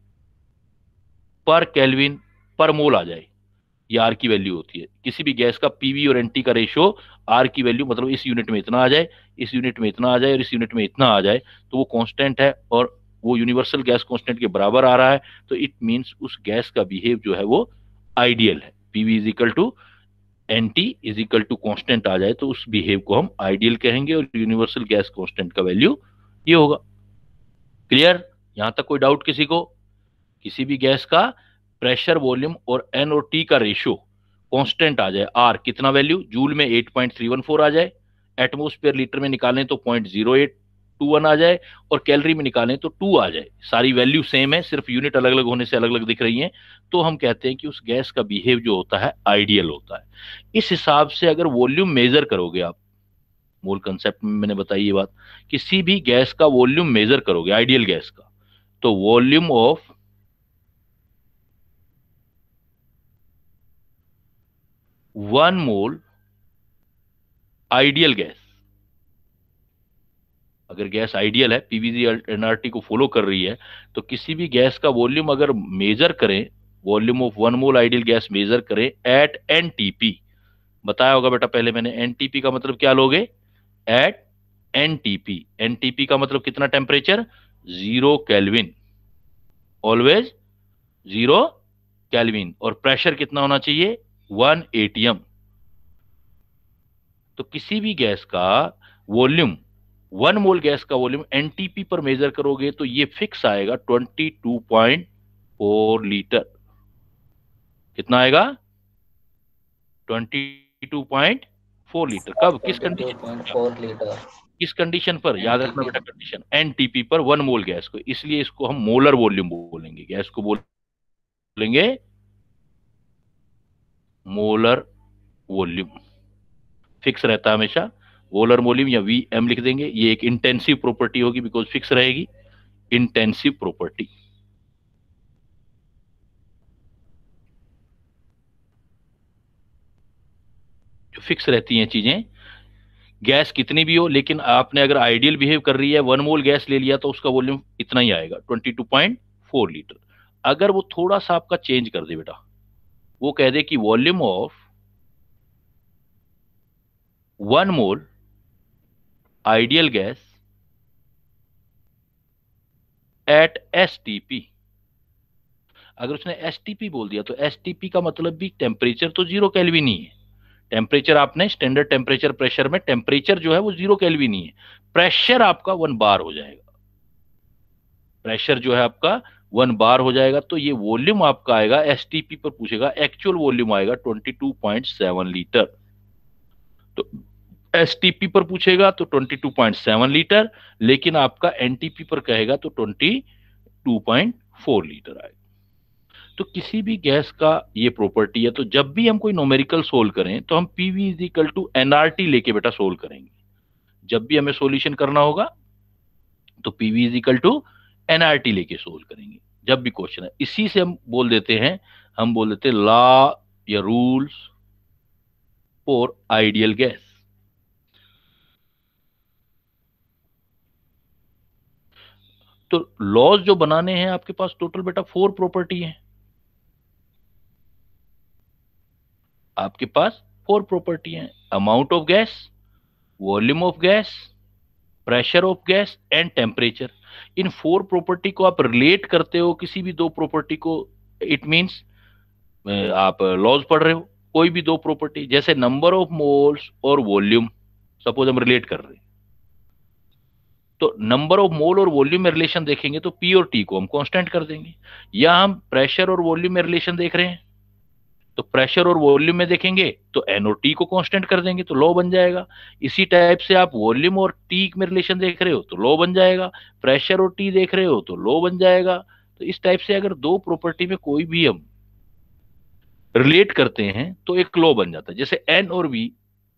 पर केल्विन पर मोल आ जाए। ये आर की वैल्यू होती है। किसी भी गैस का पीवी और एनटी का रेशियो आर की वैल्यू मतलब इस यूनिट में इतना आ जाए, इस यूनिट में इतना आ जाए और इस यूनिट में इतना आ जाए तो वो कांस्टेंट है और वो यूनिवर्सल गैस कांस्टेंट के बराबर आ रहा है, तो इट मींस उस गैस का बिहेव जो है वो आइडियल है। PV is equal to NT is equal to constant आ जाए तो उस बिहेव को हम आइडियल कहेंगे और यूनिवर्सल गैस कांस्टेंट का वैल्यू ये होगा। क्लियर? यहां तक कोई डाउट किसी को? किसी भी गैस का प्रेशर, वॉल्यूम और एन और टी का रेशियो कांस्टेंट आ जाए, आर कितना वैल्यू जूल में eight point three one four आ जाए, एटमोस्फेयर लीटर में निकालें तो point zero eight two one आ जाए और कैलोरी में निकालें तो टू आ जाए, सारी वैल्यू सेम है, सिर्फ यूनिट अलग अलग होने से अलग अलग दिख रही हैं, तो हम कहते हैं कि उस गैस का बिहेव जो होता है आइडियल होता है। इस हिसाब से अगर वॉल्यूम मेजर करोगे आप, मोल कंसेप्ट में मैंने बताई ये बात, किसी भी गैस का वॉल्यूम मेजर करोगे आइडियल गैस का, तो volume of one mole ideal gas, अगर गैस आइडियल है, पीवीजी एनआरटी को फॉलो कर रही है, तो किसी भी गैस का वॉल्यूम अगर मेजर करें, volume of one mole ideal gas measure करें एट एनटीपी, बताया होगा बेटा पहले मैंने, एनटीपी का मतलब क्या लोगे? At NTP. एनटीपी का मतलब कितना temperature? Zero kelvin, always zero kelvin. और प्रेशर कितना होना चाहिए? One ATM. तो किसी भी गैस का वॉल्यूम, वन मोल गैस का वॉल्यूम एनटीपी पर मेजर करोगे तो ये फिक्स आएगा twenty two point four litre. कितना आएगा? Twenty two point four litre. कब? किस कंडीशन? Four litre. किस कंडीशन पर? याद रखना बेटा कंडीशन, एनटीपी पर वन मोल गैस को, इसलिए इसको हम मोलर वॉल्यूम बोलेंगे, गैस को बोलेंगे मोलर वॉल्यूम। फिक्स रहता है हमेशा, मोलर वॉल्यूम या वी एम लिख देंगे। ये एक इंटेंसिव प्रॉपर्टी होगी बिकॉज फिक्स रहेगी, इंटेंसिव प्रॉपर्टी। फिक्स रहती हैं चीजें, गैस कितनी भी हो, लेकिन आपने अगर आइडियल बिहेव कर रही है, वन मोल गैस ले लिया तो उसका वॉल्यूम इतना ही आएगा, twenty two point four litre. अगर वो थोड़ा सा आपका चेंज कर दे बेटा, वो कह दे कि volume of one mole ideal gas at STP, अगर उसने एसटीपी बोल दिया तो एसटीपी का मतलब भी टेम्परेचर तो जीरो केल्विन ही है। टेम्परेचर आपने स्टैंडर्ड टेम्परेचर प्रेशर में टेम्परेचर जो है वो जीरो केल्विन ही है, प्रेशर आपका वन बार हो जाएगा, प्रेशर जो है आपका वन बार हो जाएगा। तो ये वॉल्यूम आपका आएगा, एसटीपी पर पूछेगा, एक्चुअल वॉल्यूम आएगा twenty two point seven litre. तो एसटीपी पर पूछेगा तो twenty two point seven litre, लेकिन आपका एनटीपी पर कहेगा तो twenty two point four litre आएगा। तो किसी भी गैस का ये प्रॉपर्टी है। तो जब भी हम कोई न्यूमेरिकल सोल्व करें तो हम PV is equal to NRT लेके बेटा सोल्व करेंगे। जब भी हमें सॉल्यूशन करना होगा तो PV is equal to NRT लेके सोल्व करेंगे जब भी क्वेश्चन है। इसी से हम बोल देते हैं, हम बोल देते हैं लॉ या रूल्स फॉर आइडियल गैस। तो लॉज जो बनाने हैं आपके पास टोटल बेटा फोर प्रॉपर्टी है, आपके पास फोर प्रॉपर्टी है, amount of gas, volume of gas, pressure of gas and temperature. इन फोर प्रॉपर्टी को आप रिलेट करते हो किसी भी दो प्रॉपर्टी को, इट मींस आप लॉज पढ़ रहे हो, कोई भी दो प्रॉपर्टी, जैसे नंबर ऑफ मोल्स और वॉल्यूम सपोज हम रिलेट कर रहे हैं, तो नंबर ऑफ मोल और वॉल्यूम में रिलेशन देखेंगे तो पी और टी को हम कांस्टेंट कर देंगे। या हम प्रेशर और वॉल्यूम में रिलेशन देख रहे हैं तो प्रेशर और वॉल्यूम में देखेंगे तो एन और टी को कांस्टेंट कर देंगे तो लॉ बन जाएगा। इसी टाइप से आप वॉल्यूम और टी में रिलेशन देख रहे हो तो लॉ बन जाएगा, प्रेशर और टी देख रहे हो तो लॉ बन जाएगा। तो इस टाइप से अगर दो प्रॉपर्टी में कोई भी हम रिलेट करते हैं तो एक लॉ बन जाता है। जैसे एन और वी,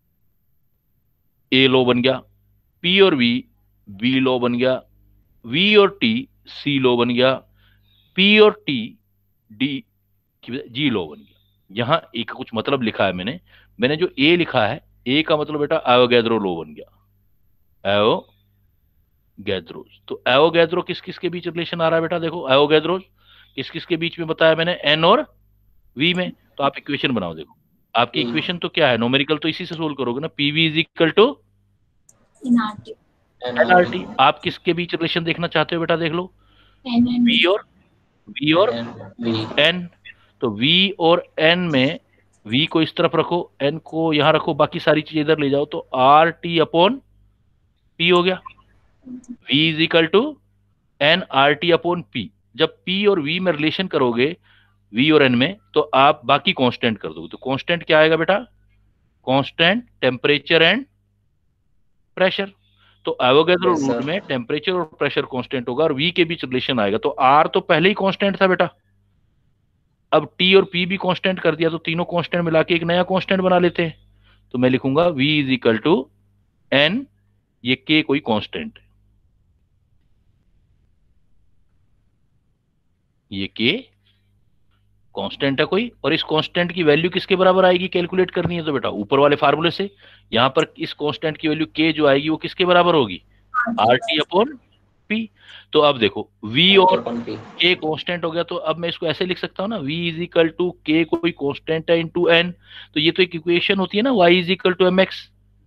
ए लॉ बन गया, पी और वी, बी लॉ बन गया, वी और टी, सी लॉ बन गया, पी और टी, डी, जी लॉ बन गया। यहां एक कुछ मतलब लिखा है मैंने मैंने जो ए लिखा है, ए का मतलब बेटा एवोगैड्रो लॉ बन गया, एवोगैड्रोस। तो एवोगैड्रो किस किस के बीच रिलेशन आ रहा है बेटा, देखो एवोगैड्रोस किस किस के बीच में बताया मैंने, एन और वी में। तो आप इक्वेशन बनाओ, देखो आपकी इक्वेशन तो क्या है, न्यूमेरिकल तो इसी से सोल्व करोगे ना, PV is equal to NRT. NRT. आप किसके बीच रिलेशन देखना चाहते हो बेटा, देख लो, वी और वी और एन। तो V और N में V को इस तरफ रखो, N को यहां रखो, बाकी सारी चीजें इधर ले जाओ, तो आर टी अपॉन P हो गया। V is equal to N R T upon P। जब P और V में रिलेशन करोगे V और N में तो आप बाकी कांस्टेंट कर दोगे। तो कांस्टेंट क्या आएगा बेटा, कांस्टेंट टेम्परेचर एंड प्रेशर। तो एवोगैड्रो रूल में टेम्परेचर और प्रेशर कांस्टेंट होगा और V के बीच रिलेशन आएगा। तो R तो पहले ही कांस्टेंट था बेटा, अब T और P भी कांस्टेंट कर दिया तो तीनों कांस्टेंट मिला के एक नया कांस्टेंट बना लेते हैं। तो मैं लिखूंगा V is equal to N, ये K कोई कांस्टेंट है, ये K कांस्टेंट है कोई, और इस कांस्टेंट की वैल्यू किसके बराबर आएगी कैलकुलेट करनी है तो बेटा ऊपर वाले फार्मूले से। यहां पर इस कांस्टेंट की वैल्यू K जो आएगी वो किसके बराबर होगी, आर टी अपॉन P। तो अब देखो V और K कांस्टेंट हो गया, तो अब मैं इसको ऐसे लिख सकता हूँ ना, V is equal to K कोई कांस्टेंट है इनटू N। तो ये तो एक इक्वेशन होती है ना, Y is equal to M X.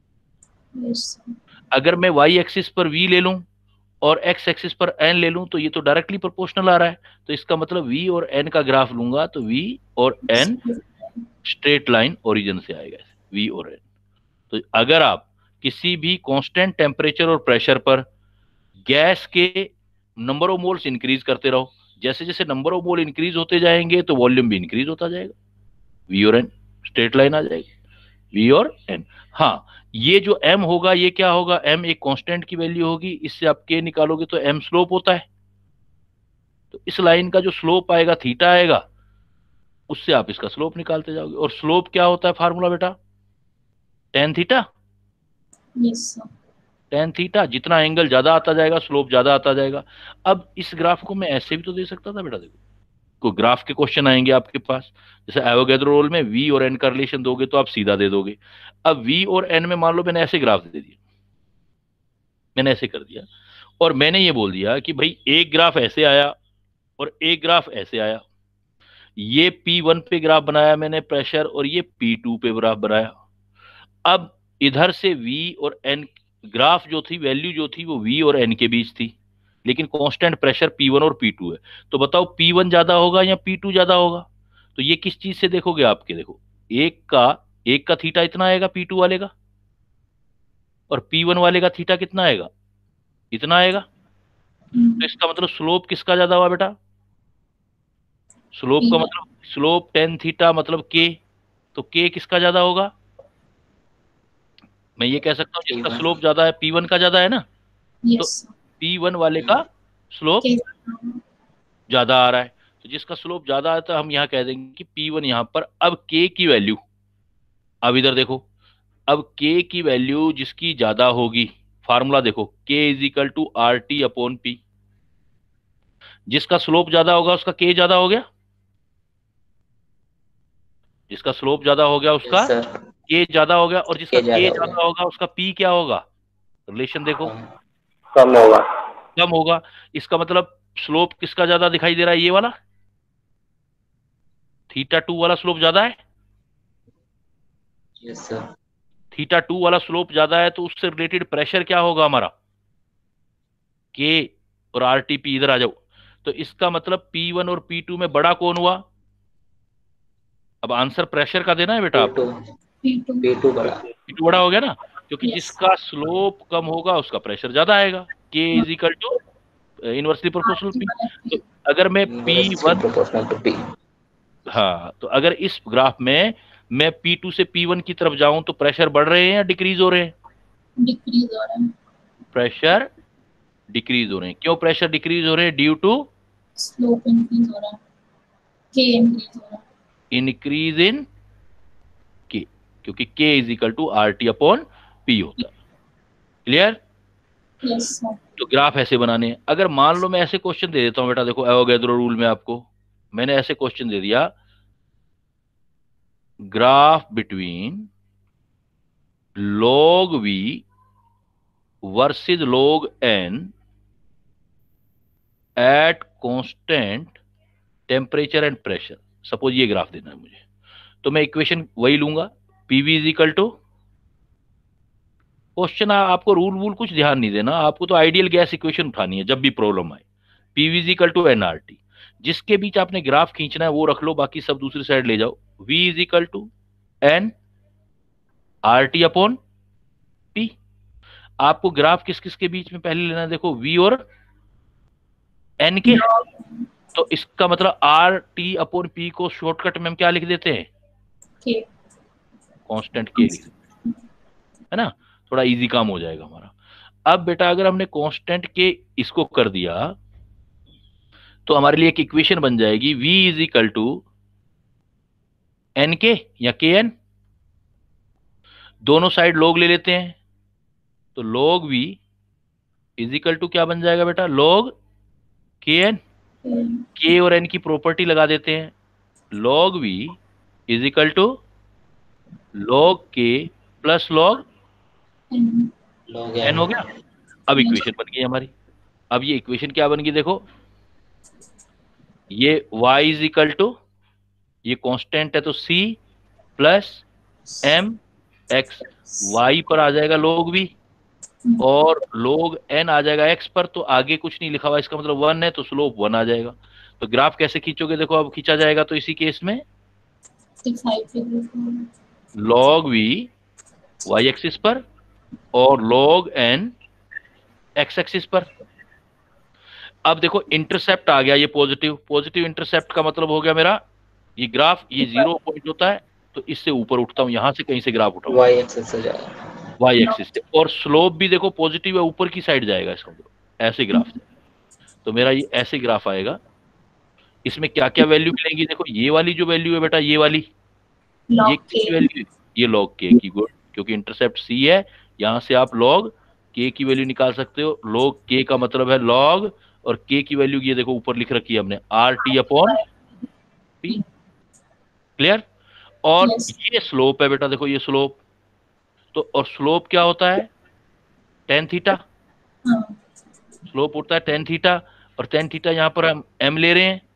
अगर मैं Y एक्सिस पर V ले लूं और X एक्सिस पर N ले लूं तो ये तो डायरेक्टली प्रोपोर्शनल आ रहा है। तो इसका मतलब V और N का ग्राफ लूंगा तो V और N स्ट्रेट लाइन ओरिजिन से आएगा, V और N। तो अगर आप किसी भी कांस्टेंट टेम्परेचर और प्रेशर पर गैस के नंबर ऑफ मोल्स इंक्रीज करते रहो, जैसे जैसे नंबर ऑफ मोल इंक्रीज होते जाएंगे तो वॉल्यूम भी इंक्रीज होता जाएगा, V और N स्ट्रेट लाइन आ जाएगी, V और N। हाँ, ये जो M होगा ये क्या होगा, M एक कांस्टेंट की वैल्यू होगी, इससे आप K निकालोगे तो M स्लोप होता है। तो इस लाइन का जो स्लोप आएगा थीटा आएगा, उससे आप इसका स्लोप निकालते जाओगे। और स्लोप क्या होता है फार्मूला बेटा, tan theta. Yes sir. Tan theta, जितना एंगल ज्यादा आता जाएगा स्लोप ज्यादा आता जाएगा। अब इस ग्राफ को मैं ऐसे भी तो दे सकता था बेटा, देखो को ग्राफ के क्वेश्चन आएंगे आपके पास, जैसे एवोगैड्रो रूल में वी और एन का रिलेशन दोगे तो आप सीधा दे दोगे। अब वी और एन में मान लो मैंने ऐसे ग्राफ दे दिया, मैंने ऐसे कर दिया, और मैंने ये बोल दिया कि भाई एक ग्राफ ऐसे आया और एक ग्राफ ऐसे आया, ये पी वन पे ग्राफ बनाया मैंने प्रेशर, और ये पी टू पे ग्राफ बनाया। अब इधर से V और N ग्राफ जो थी, वैल्यू जो थी वो V और N के बीच थी, लेकिन कांस्टेंट प्रेशर पी वन और पी टू है। तो बताओ पी वन ज्यादा होगा या पी टू ज्यादा होगा? तो ये किस चीज से देखोगे आपके, देखो एक का एक का थीटा इतना आएगा पी टू वाले का, और पी वन वाले का थीटा कितना आएगा, इतना आएगा। तो इसका मतलब स्लोप किसका ज्यादा हुआ बेटा? स्लोप का मतलब स्लोप टेन थीटा मतलब के, तो के किसका ज्यादा होगा? मैं ये कह सकता हूँ जिसका स्लोप ज्यादा है पी वन का ज्यादा है ना, तो पी वन वाले का स्लोप ज्यादा आ रहा है। तो जिसका स्लोप ज्यादा आता है हम यहाँ कह देंगे कि पी वन यहाँ पर। अब के की वैल्यू, अब इधर देखो, अब के की वैल्यू जिसकी ज्यादा होगी, फार्मूला देखो, K is equal to R T upon P. जिसका स्लोप ज्यादा होगा उसका के ज्यादा हो गया, जिसका स्लोप ज्यादा हो गया उसका के ज्यादा हो गया, और जिसका के ज्यादा होगा उसका पी क्या होगा? रिलेशन देखो, कम होगा, कम होगा। इसका मतलब स्लोप किसका ज्यादा दिखाई दे रहा है? ये वाला थीटा टू वाला स्लोप ज्यादा है। Yes sir. थीटा टू वाला स्लोप ज्यादा है तो उससे रिलेटेड प्रेशर क्या होगा हमारा? के और आरटीपी। इधर आ जाओ, तो इसका मतलब पी वन और पी टू में बड़ा कौन हुआ? अब आंसर प्रेशर का देना है बेटा आपको। पी टू बड़ा, पी टू बड़ा हो गया ना, क्योंकि yes. जिसका स्लोप कम होगा उसका प्रेशर ज्यादा आएगा। K is equal to inversely proportional P. तो अगर मैं पी वन, हाँ, तो अगर इस ग्राफ में मैं पी टू से पी वन की तरफ जाऊं तो प्रेशर बढ़ रहे हैं या डिक्रीज हो रहे हैं? डिक्रीज हो रहे हैं। प्रेशर डिक्रीज हो रहे हैं। क्यों प्रेशर डिक्रीज हो रहे हैं? ड्यू टू स्लोप इंक्रीज हो रहा है, के इंक्रीज हो रहा है, इंक्रीज इन के, क्योंकि K is equal to R T upon P होता है। क्लियर? Yes sir. तो ग्राफ ऐसे बनाने हैं। अगर मान लो मैं ऐसे क्वेश्चन दे देता हूं बेटा, देखो एवोगैड्रो रूल में आपको मैंने ऐसे क्वेश्चन दे दिया, graph between log v versus log n at constant temperature and pressure. Suppose ये ग्राफ देना है मुझे, तो मैं इक्वेशन वही लूंगा, PV is equal to, question आपको रूल वूल कुछ ध्यान नहीं देना, आपको तो आइडियल गैस इक्वेशन उठानी है जब भी प्रॉब्लम आए। PV is equal to NRT, जिसके बीच आपने ग्राफ खींचना है वो रख लो, बाकी सब दूसरी साइड ले जाओ। V is equal to N R T upon P. आपको ग्राफ किस किस के बीच में पहले लेना है? देखो वी और एन के, तो इसका मतलब आर टी अपॉन पी को शॉर्टकट में हम क्या लिख देते हैं? कांस्टेंट के, है ना, थोड़ा इजी काम हो जाएगा हमारा। अब बेटा अगर हमने कांस्टेंट के इसको कर दिया तो हमारे लिए एक इक्वेशन बन जाएगी, v is equal to N K या के एन, दोनों साइड log ले लेते हैं, तो log v is equal to क्या बन जाएगा बेटा? log के एन। के और एन की प्रॉपर्टी लगा देते हैं, log v is equal to log k plus log N हो गया। अब इक्वेशन बन गई हमारी। अब ये इक्वेशन क्या बन गई? देखो ये y इज इक्वल टू, ये कांस्टेंट है तो c plus M x, y पर आ जाएगा log v और log n आ जाएगा x पर, तो आगे कुछ नहीं लिखा हुआ, इसका मतलब वन है तो स्लोप वन आ जाएगा। तो ग्राफ कैसे खींचोगे? देखो अब खींचा जाएगा तो इसी केस में log v y एक्सिस पर और log n x एक्सिस पर। अब देखो इंटरसेप्ट आ गया, ये पॉजिटिव, पॉजिटिव इंटरसेप्ट का मतलब हो गया मेरा ये ग्राफ, ये जीरो पॉइंट होता है तो इससे ऊपर उठता हूं, यहां से कहीं से ग्राफ उठाऊं, वाई एक्सिस से जाएगा, वाई एक्सिस से, और स्लोप भी देखो पॉजिटिव है, ऊपर की साइड जाएगा इसका मतलब, ऐसे ग्राफ। तो मेरा ये ऐसे ग्राफ आएगा। इसमें क्या क्या वैल्यू मिलेंगी? देखो ये वाली जो वैल्यू है बेटा, ये वाली, ये किसकी वैल्यू? ये log k की, गुड, क्योंकि इंटरसेप्ट c है, यहां से आप log k की वैल्यू निकाल सकते हो। log k का मतलब है log, और k की वैल्यू ये देखो ऊपर लिख रखी है हमने, r T upon p. Clear? और Yes. ये स्लोप है बेटा, देखो ये स्लोप, तो और स्लोप क्या होता है? Tan theta. हाँ, स्लोप होता है टेन थीटा, और टेन थीटा यहाँ पर हम एम ले रहे हैं,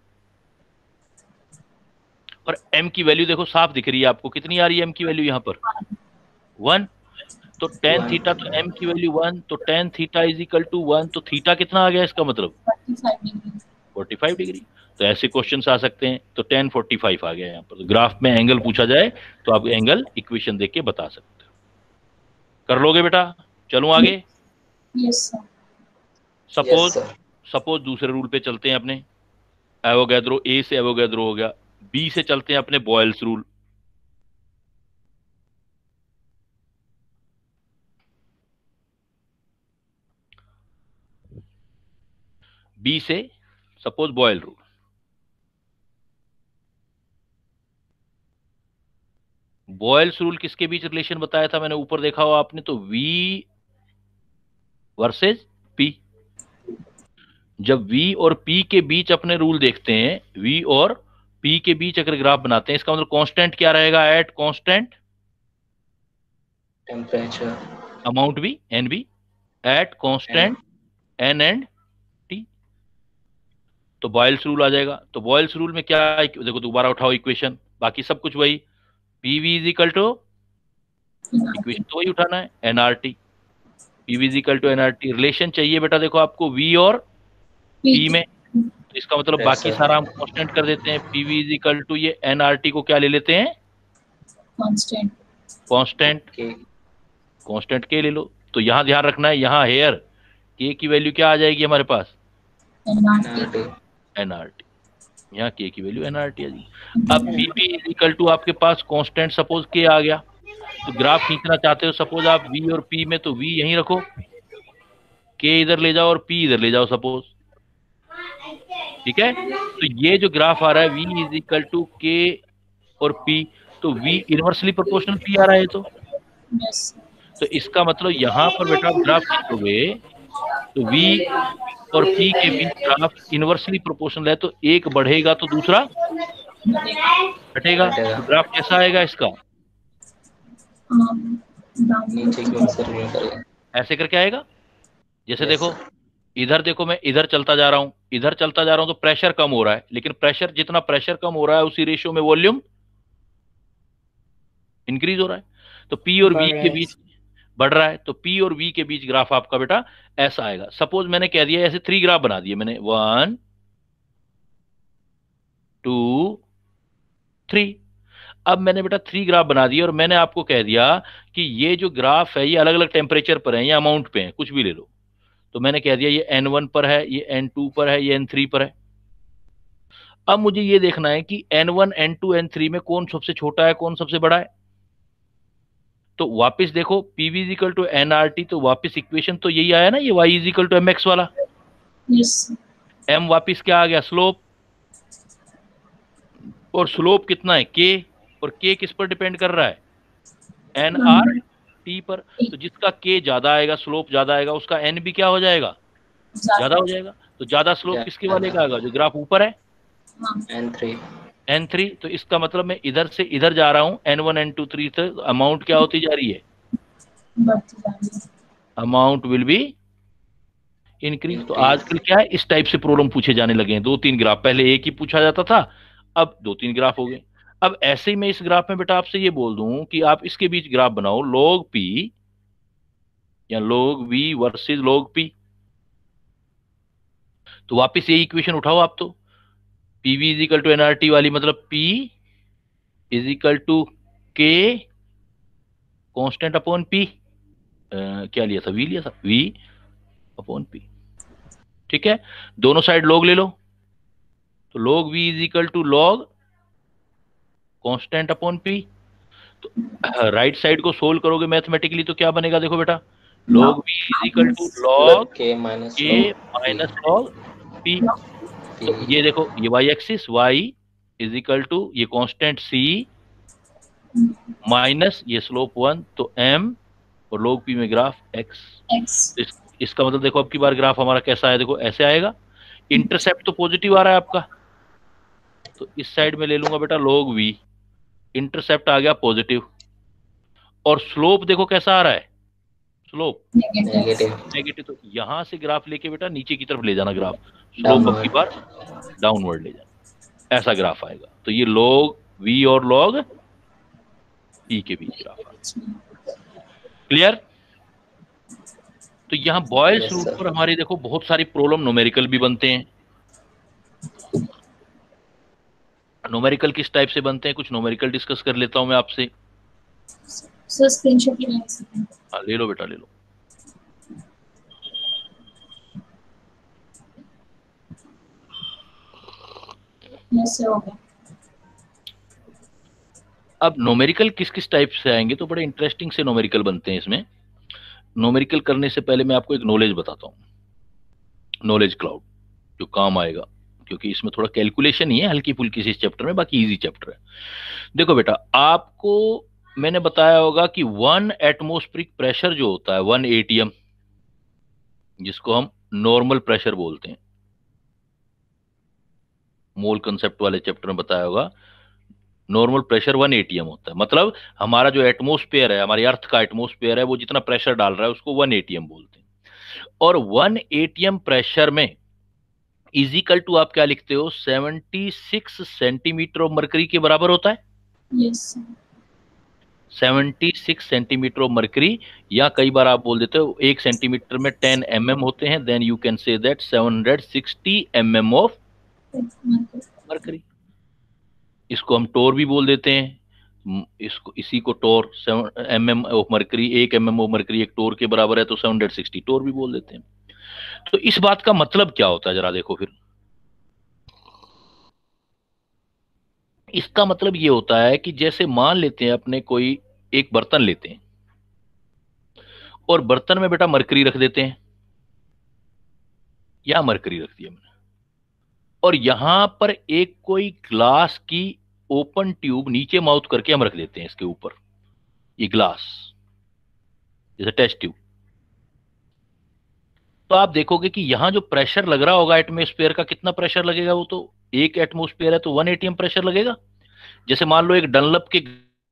और एम की वैल्यू देखो साफ दिख रही है आपको, कितनी आ रही है एम की वैल्यू यहाँ पर? वन। तो टेन One. थीटा, तो एम की वैल्यू वन, तो tan theta is equal to one, तो थीटा कितना आ गया इसका मतलब? forty-five degree. Forty five degree. तो ऐसे क्वेश्चन आ सकते हैं, तो टेन फोर्टी फाइव आ गया यहाँ पर। ग्राफ में एंगल पूछा जाए तो आप एंगल इक्वेशन देख के बता सकते हो। कर लोगे बेटा? चलूं आगे? Yes, sir. Suppose Yes, sir. Suppose दूसरे रूल पे चलते हैं अपने। एवोगैड्रो, ए से एवोगैड्रो हो गया, बी से चलते हैं अपने बॉयल्स रूल। बी से suppose Boyle rule. Boyle's rule किसके बीच रिलेशन बताया था मैंने, ऊपर देखा हो आपने, तो V वर्सेस P। जब V और P के बीच अपने रूल देखते हैं, V और P के बीच अगर ग्राफ बनाते हैं, इसका मतलब कांस्टेंट क्या रहेगा? At constant Temperature. अमाउंट भी, n b, at constant n and t. तो बॉयल्स रूल आ जाएगा। तो बॉयल्स रूल में क्या, देखो दोबारा उठाओ इक्वेशन, बाकी सब कुछ वही, p we is equal to, equation तो वही उठाना है, nRT. PV is equal to nRT. Relation चाहिए बेटा देखो आपको वी और पी में, तो इसका मतलब Yes, बाकी sir. सारा हम कांस्टेंट कर देते हैं। पीवी इज इक्वल टू ये एनआरटी को क्या ले लेते हैं? Constant. कांस्टेंट। Okay. कांस्टेंट के ले लो। तो यहां ध्यान रखना है, यहां हेयर के की वैल्यू क्या आ जाएगी हमारे पास? N R T. N R T. NRT. यहाँ के की वैल्यू एनआरटी आ जाएगी। अब पीवी इज इक्वल टू आपके पास कांस्टेंट सपोज के आ गया, तो ग्राफ खींचना चाहते हो सपोज आप वी और पी में, तो वी यहीं रखो, के इधर ले जाओ और पी इधर ले जाओ सपोज। ठीक है? तो ये जो ग्राफ आ रहा है वी इज इक्वल टू के और पी, तो वी इनवर्सली प्रोपोर्शनल पी आ रहा है, तो Yes. तो इसका मतलब यहां पर बेटा आप ग्राफ खींचोगे तो वी और पी के बीच ग्राफ इनवर्सली प्रोपोर्शनल है, तो एक बढ़ेगा तो दूसरा घटेगा। तो ग्राफ कैसा आएगा इसका? Um, down. नीचे की ओर से roll करेगा. ऐसे करके आएगा। जैसे Yes, देखो sir. इधर देखो, मैं इधर चलता जा रहा हूं, इधर चलता जा रहा हूं, तो प्रेशर कम हो रहा है, लेकिन प्रेशर जितना प्रेशर कम हो रहा है उसी रेशियो में वॉल्यूम इंक्रीज हो रहा है। तो पी और वी के बीच बढ़ रहा है, तो पी और वी के बीच ग्राफ आपका बेटा ऐसा आएगा। सपोज मैंने कह दिया ऐसे थ्री ग्राफ बना दिए मैंने, वन टू थ्री। अब मैंने बेटा थ्री ग्राफ बना दिए और मैंने आपको कह दिया कि ये जो ग्राफ है ये अलग अलग टेम्परेचर पर है या अमाउंट पे है, कुछ भी ले लो। तो मैंने कह दिया ये एन वन पर है, ये एन टू पर है, ये एन थ्री पर है। अब मुझे ये देखना है कि n one, n two, n three में कौन सबसे छोटा है, कौन सबसे बड़ा है। तो वापस देखो PV is equal to nRT, तो वापस इक्वेशन तो यही आया ना, ये y is equal to M x वाला। Yes. एम वापस क्या आ गया? स्लोप। और स्लोप कितना है? के। और के किस पर डिपेंड कर रहा है? एन आर टी पर। तो जिसका के ज्यादा आएगा, स्लोप ज्यादा आएगा, उसका एन भी क्या हो जाएगा? ज्यादा हो जाएगा। तो ज्यादा स्लोप किसके वाले का आएगा? जो ग्राफ ऊपर है, N three. N three. तो इसका मतलब मैं इधर से इधर जा रहा हूं, n one, n two, three से अमाउंट क्या होती जा रही है? बढ़ती जा रही है. Amount will be increase. तो आजकल क्या है, इस टाइप से प्रॉब्लम पूछे जाने लगे हैं, दो तीन ग्राफ, पहले एक ही पूछा जाता था, अब दो तीन ग्राफ हो गए। अब ऐसे ही मैं इस ग्राफ में बेटा आपसे ये बोल दूं कि आप इसके बीच ग्राफ बनाओ, log p या log v versus log p। तो वापस ये इक्वेशन उठाओ आप, तो pv is equal to nRT वाली, मतलब p is equal to k constant upon p, क्या लिया था? v लिया था, v अपॉन p। ठीक है? दोनों साइड log ले लो, तो log v is equal to log constant upon p। तो राइट साइड को सोल्व करोगे मैथमेटिकली तो क्या बनेगा? देखो बेटा, log v is equal to log K minus k minus log p। तो ये देखो, ये y axis, y is equal to ये कांस्टेंट c माइनस ये स्लोप वन, तो m, और log p में ग्राफ x। X. इस, इसका मतलब देखो अब की बार ग्राफ हमारा कैसा है, देखो ऐसे आएगा। इंटरसेप्ट तो पॉजिटिव आ रहा है आपका, तो इस साइड में ले लूंगा बेटा log v, इंटरसेप्ट आ गया पॉजिटिव, और स्लोप देखो कैसा आ रहा है, स्लोप नेगेटिव नेगेटिव। तो यहां से ग्राफ लेके बेटा नीचे की तरफ ले जाना, ग्राफ स्लोप अब की बार डाउनवर्ड ले जाना, ऐसा ग्राफ आएगा। तो ये log v और log e के बीच ग्राफ आएगा। क्लियर? तो यहाँ बॉयल्स Yes, रूल sir. पर हमारे देखो बहुत सारी प्रॉब्लम न्यूमेरिकल भी बनते हैं। न्यूमेरिकल किस टाइप से बनते हैं, कुछ न्यूमेरिकल डिस्कस कर लेता हूं मैं आपसे। सर स्क्रीनशॉट ले सकते हैं। हाँ ले लो बेटा ले लो। Yes sir, okay. अब न्यूमेरिकल किस किस टाइप से आएंगे, तो बड़े इंटरेस्टिंग से न्यूमेरिकल बनते हैं इसमें। न्यूमेरिकल करने से पहले मैं आपको एक नॉलेज बताता हूँ, नॉलेज क्लाउड, जो काम आएगा, क्योंकि इसमें थोड़ा कैलकुलेशन ही है हल्की फुल्की सी इस चैप्टर में, बाकी इजी चैप्टर है। देखो बेटा, आपको मैंने बताया होगा कि वन एटमॉस्फेरिक प्रेशर जो होता है वन एटीएम, जिसको हम नॉर्मल प्रेशर बोलते हैं, मोल कंसेप्ट वाले चैप्टर में बताया होगा, नॉर्मल प्रेशर वन एटीएम होता है। मतलब हमारा जो एटमॉस्फेयर है, हमारी अर्थ का एटमॉस्फेयर है, वो जितना प्रेशर डाल रहा है उसको वन एटीएम बोलते हैं। और वन एटीएम प्रेशर में इजिकल टू आप क्या लिखते हो, seventy six centimetre of mercury के बराबर होता है। Yes sir, seventy six centimetre of mercury, या कई बार आप बोल देते हो एक सेंटीमीटर में टेन एम एम होते हैं, then you can say that seven hundred sixty m m of mercury. इसको हम टोर भी बोल देते हैं, इसको इसी को torr, seven m m of mercury, एक एम एम ऑफ मरकरी एक टोर के बराबर है, तो सेवन हंड्रेड सिक्सटी टोर भी बोल देते हैं। तो इस बात का मतलब क्या होता है, जरा देखो फिर। इसका मतलब ये होता है कि जैसे मान लेते हैं अपने कोई एक बर्तन लेते हैं, और बर्तन में बेटा मरकरी रख देते हैं, या मरकरी रख दिया मैंने, और यहां पर एक कोई ग्लास की ओपन ट्यूब नीचे माउथ करके हम रख देते हैं इसके ऊपर, ये ग्लास जैसे टेस्ट ट्यूब। तो आप देखोगे कि यहां जो प्रेशर लग रहा होगा एटमॉस्फेयर का, कितना प्रेशर लगेगा, वो तो एक एटमॉस्फेयर है तो वन एटीएम प्रेशर लगेगा। जैसे मान लो एक डनलप के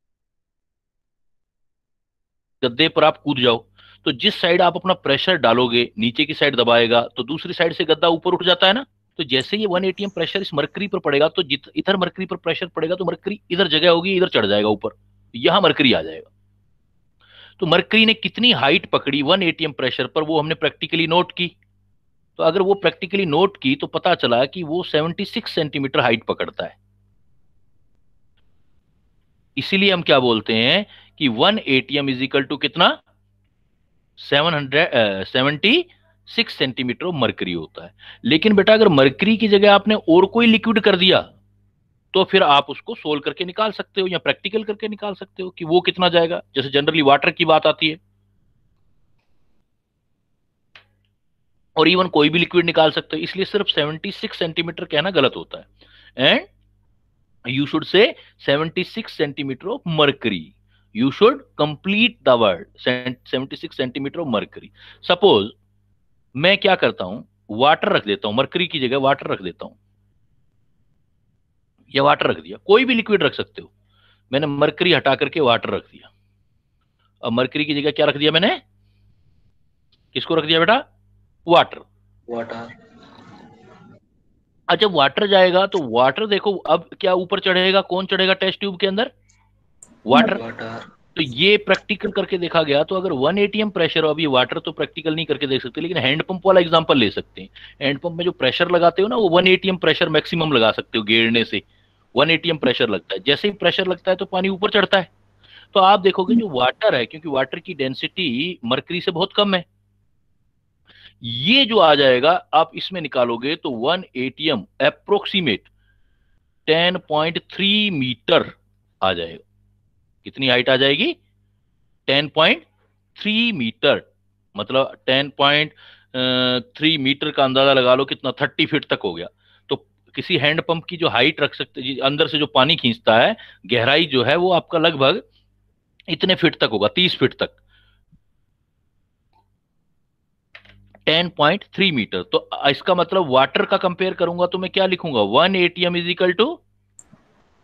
गद्दे पर आप कूद जाओ, तो जिस साइड आप अपना प्रेशर डालोगे नीचे की साइड दबाएगा, तो दूसरी साइड से गद्दा ऊपर उठ जाता है ना। तो जैसे ये वन एटीएम प्रेशर इस मरकरी पर पड़ेगा, तो जित इधर मरकरी पर प्रेशर पड़ेगा तो मरकरी इधर जगह होगी, इधर चढ़ जाएगा ऊपर, यहां मरकरी आ जाएगा। तो मरकरी ने कितनी हाइट पकड़ी वन एटीएम प्रेशर पर, वो हमने प्रैक्टिकली नोट की। तो अगर वो प्रैक्टिकली नोट की तो पता चला कि वो सेवेंटी सिक्स सेंटीमीटर हाइट पकड़ता है। इसीलिए हम क्या बोलते हैं कि one atm is equal to कितना, seven hundred seventy six centimetre mercury होता है। लेकिन बेटा अगर मरकरी की जगह आपने और कोई लिक्विड कर दिया, तो फिर आप उसको सोल्व करके निकाल सकते हो, या प्रैक्टिकल करके निकाल सकते हो कि वो कितना जाएगा। जैसे जनरली वाटर की बात आती है, और इवन कोई भी लिक्विड निकाल सकते हो, इसलिए सिर्फ सेवेंटी सिक्स सेंटीमीटर कहना गलत होता है। And you should say seventy six centimeter of mercury. You should complete the word seventy six centimeter of mercury. Suppose मैं क्या करता हूं, वाटर रख देता हूं, मरकरी की जगह वाटर रख देता हूं, या वाटर रख दिया, कोई भी लिक्विड रख सकते हो। मैंने मरकरी हटा करके वाटर रख दिया। अब मरकरी की जगह क्या रख दिया मैंने, किसको रख दिया बेटा, वाटर। वाटर जब वाटर जाएगा तो वाटर देखो अब क्या ऊपर चढ़ेगा, कौन चढ़ेगा टेस्ट ट्यूब के अंदर, वाटर। वाटर तो ये प्रैक्टिकल करके देखा गया। तो अगर वन एटीएम प्रेशर, अब ये वाटर तो प्रैक्टिकल नहीं करके देख सकते, लेकिन हैंडपंप वाला एग्जांपल ले सकते हैं। हैंडपंप में जो प्रेशर लगाते हो ना, वो वन एटीएम प्रेशर मैक्सिमम लगा सकते हो, गेड़ने से वन एटीएम प्रेशर लगता है। जैसे ही प्रेशर लगता है तो पानी ऊपर चढ़ता है। तो आप देखोगे जो वाटर है, क्योंकि वाटर की डेंसिटी मरकरी से बहुत कम है, ये जो आ जाएगा आप इसमें निकालोगे तो one atm approximate ten point three metre आ जाएगा। कितनी हाइट आ जाएगी, टेन पॉइंट थ्री मीटर। मतलब टेन पॉइंट थ्री मीटर का अंदाजा लगा लो कितना, थर्टी फीट तक हो गया। तो किसी हैंडपंप की जो हाइट रख सकते, अंदर से जो पानी खींचता है, गहराई जो है वो आपका लगभग इतने फीट तक होगा, तीस फीट तक, टेन पॉइंट थ्री मीटर। तो इसका मतलब वाटर का कंपेयर करूंगा तो मैं क्या लिखूंगा, one atm is equal to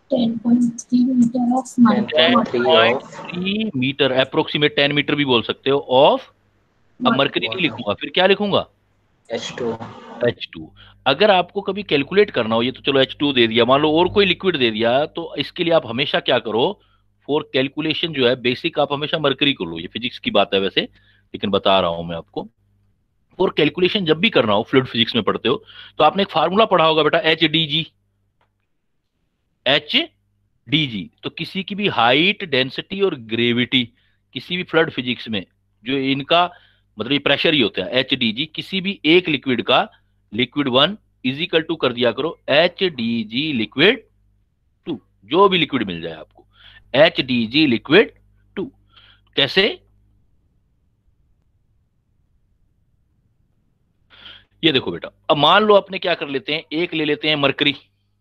ten point three metre of ten point three of three metre, approximate ten metre भी बोल सकते हो, ऑफ, अब मरकरी नहीं लिखूंगा, फिर क्या लिखूंगा, एच टू। H to. अगर आपको कभी कैलकुलेट करना हो, ये तो चलो एच टू दे दिया, मान लो और कोई लिक्विड दे दिया, तो इसके लिए आप हमेशा क्या करो, फॉर कैलकुलेशन जो है बेसिक, आप हमेशा मरकरी को लो। ये फिजिक्स की बात है वैसे, लेकिन बता रहा हूं मैं आपको। और कैलकुलेशन जब भी करना हो, फ्लूइड फिजिक्स में पढ़ते हो, तो आपने एक फार्मूला पढ़ा होगा बेटा, h d g. H d g, तो किसी की भी हाइट, डेंसिटी और ग्रेविटी, किसी भी फ्लूइड फिजिक्स में जो इनका मतलब ये प्रेशर ही होता है, एच डी जी, किसी भी एक लिक्विड का, liquid one is equal to कर दिया करो h d g liquid two, जो भी लिक्विड मिल जाए आपको, h d g liquid two. कैसे, ये देखो बेटा, अब मान लो अपने क्या कर लेते हैं, एक ले लेते हैं मरकरी,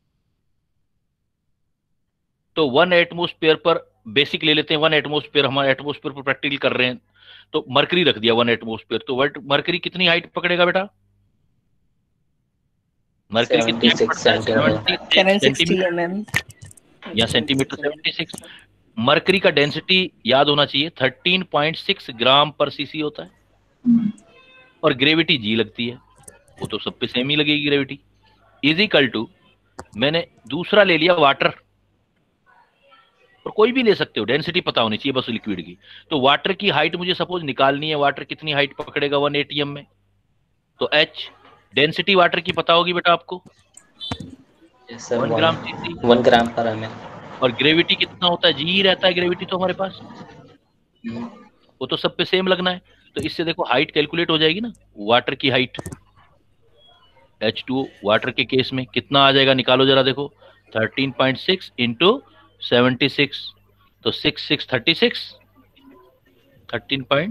तो वन एटमोस्फेयर पर बेसिक ले लेते हैं, वन एटमोस्फेयर, हम एटमोस्फेयर पर प्रैक्टिकल कर रहे हैं, तो मरकरी रख दिया वन एटमोस्फेयर, तो मरकरी कितनी हाइट पकड़ेगा बेटा, मरकरी कितनी हाइट पकड़ता है, सेवन सिक्सटी एमएम या सेंटीमीटर, सेवेंटी सिक्स। मरकरी का डेंसिटी याद होना चाहिए थर्टीन पॉइंट सिक्स ग्राम पर सीसी होता है, और ग्रेविटी जी लगती है, वो तो सब पे सेम ही लगेगी ग्रेविटी, इज इक्वल टू, मैंने दूसरा ले लिया वाटर, और कोई भी ले सकते हो, डेंसिटी पता होनी चाहिए बस लिक्विड की। तो वाटर की हाइट मुझे सपोज निकालनी है, वाटर कितनी हाइट पकड़ेगा वन एटीएम में, तो एच, डेंसिटी वाटर की पता होगी बेटा आपको, one gram cc, one gram पर एम एल। और ग्रेविटी कितना होता है, जी ही रहता है ग्रेविटी तो हमारे पास, वो तो सब पे सेम लगना है। तो इससे देखो हाइट कैलकुलेट हो जाएगी ना, वाटर की हाइट, एच टू वाटर के केस में कितना आ जाएगा, निकालो जरा देखो, thirteen point six into seventy six, तो six six thirty six, thirteen point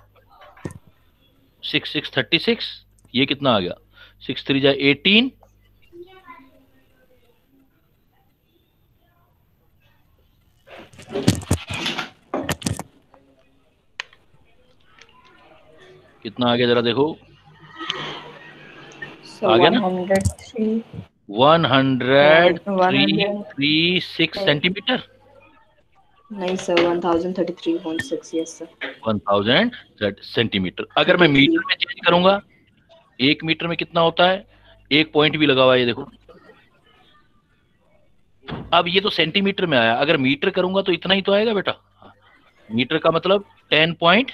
six six thirty six, ये कितना आ गया, सिक्स थ्री जा एटीन, कितना आ गया जरा देखो, so आ गया ना, one hundred three one hundred three six centimetre, नहीं sir one thousand thirty-three point six, yes sir, one thousand centimetre. अगर मैं मीटर में चेंज करूंगा, एक मीटर में कितना होता है, एक पॉइंट भी लगा हुआ है ये देखो, अब ये तो सेंटीमीटर में आया, अगर मीटर करूंगा तो इतना ही तो आएगा बेटा, मीटर का मतलब ten point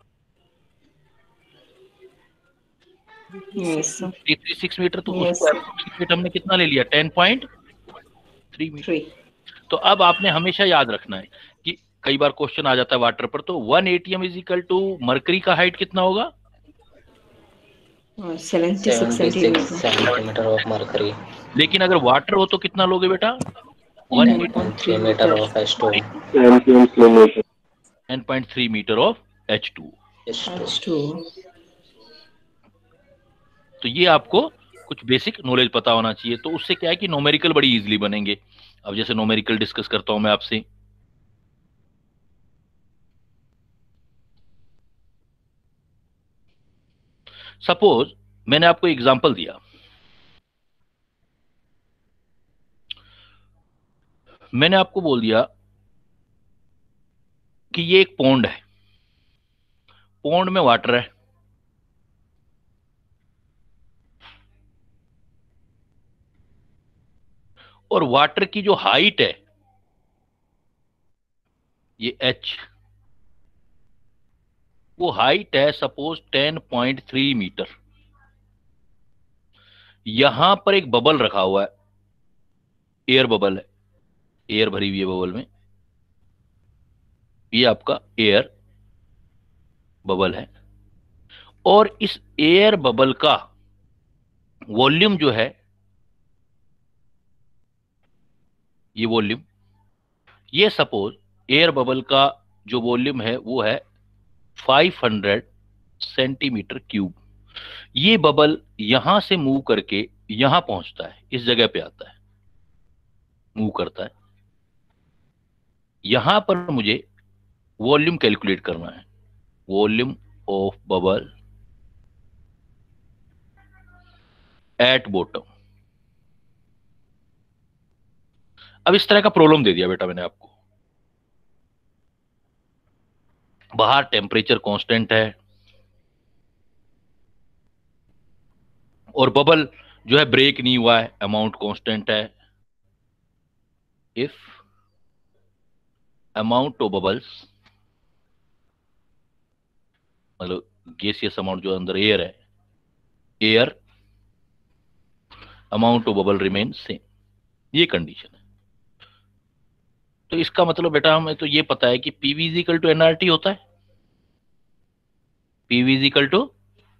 three six metre, तो yes, उसको अप्रोक्सीमेट हमने कितना ले लिया, ten point three metre. three. तो अब आपने हमेशा याद रखना है कि कई बार क्वेश्चन आ जाता है वाटर पर, तो one atm is equal to mercury का हाइट कितना होगा, seventy-six सेंटीमीटर ऑफ मरकरी। लेकिन अगर वाटर हो तो कितना लोगे बेटा, ten point three metre of h two, ten point three metre of h two. H two. तो ये आपको कुछ बेसिक नॉलेज पता होना चाहिए, तो उससे क्या है कि नोमेरिकल बड़ी इजीली बनेंगे। अब जैसे नोमेरिकल डिस्कस करता हूं मैं आपसे, सपोज मैंने आपको एग्जांपल दिया, मैंने आपको बोल दिया कि ये एक पॉन्ड है, पॉन्ड में वाटर है, और वाटर की जो हाइट है ये एच, वो हाइट है suppose ten point three metre. यहां पर एक बबल रखा हुआ है, एयर बबल है, एयर भरी हुई है बबल में, ये आपका एयर बबल है, और इस एयर बबल का वॉल्यूम जो है, ये वॉल्यूम, ये सपोज एयर बबल का जो वॉल्यूम है वो है फाइव हंड्रेड सेंटीमीटर क्यूब। ये बबल यहां से मूव करके यहां पहुंचता है, इस जगह पे आता है, मूव करता है, यहां पर मुझे वॉल्यूम कैलकुलेट करना है, volume of bubble at bottom. अब इस तरह का प्रॉब्लम दे दिया बेटा मैंने आपको, बाहर टेम्परेचर कांस्टेंट है और बबल जो है ब्रेक नहीं हुआ है, अमाउंट कांस्टेंट है। इफ अमाउंट ऑफ बबल्स, मतलब गैसियस अमाउंट जो अंदर एयर है, air amount of bubble remain same, ये कंडीशन है। तो इसका मतलब बेटा हमें तो ये पता है कि PV is equal to nRT होता है, PV is equal to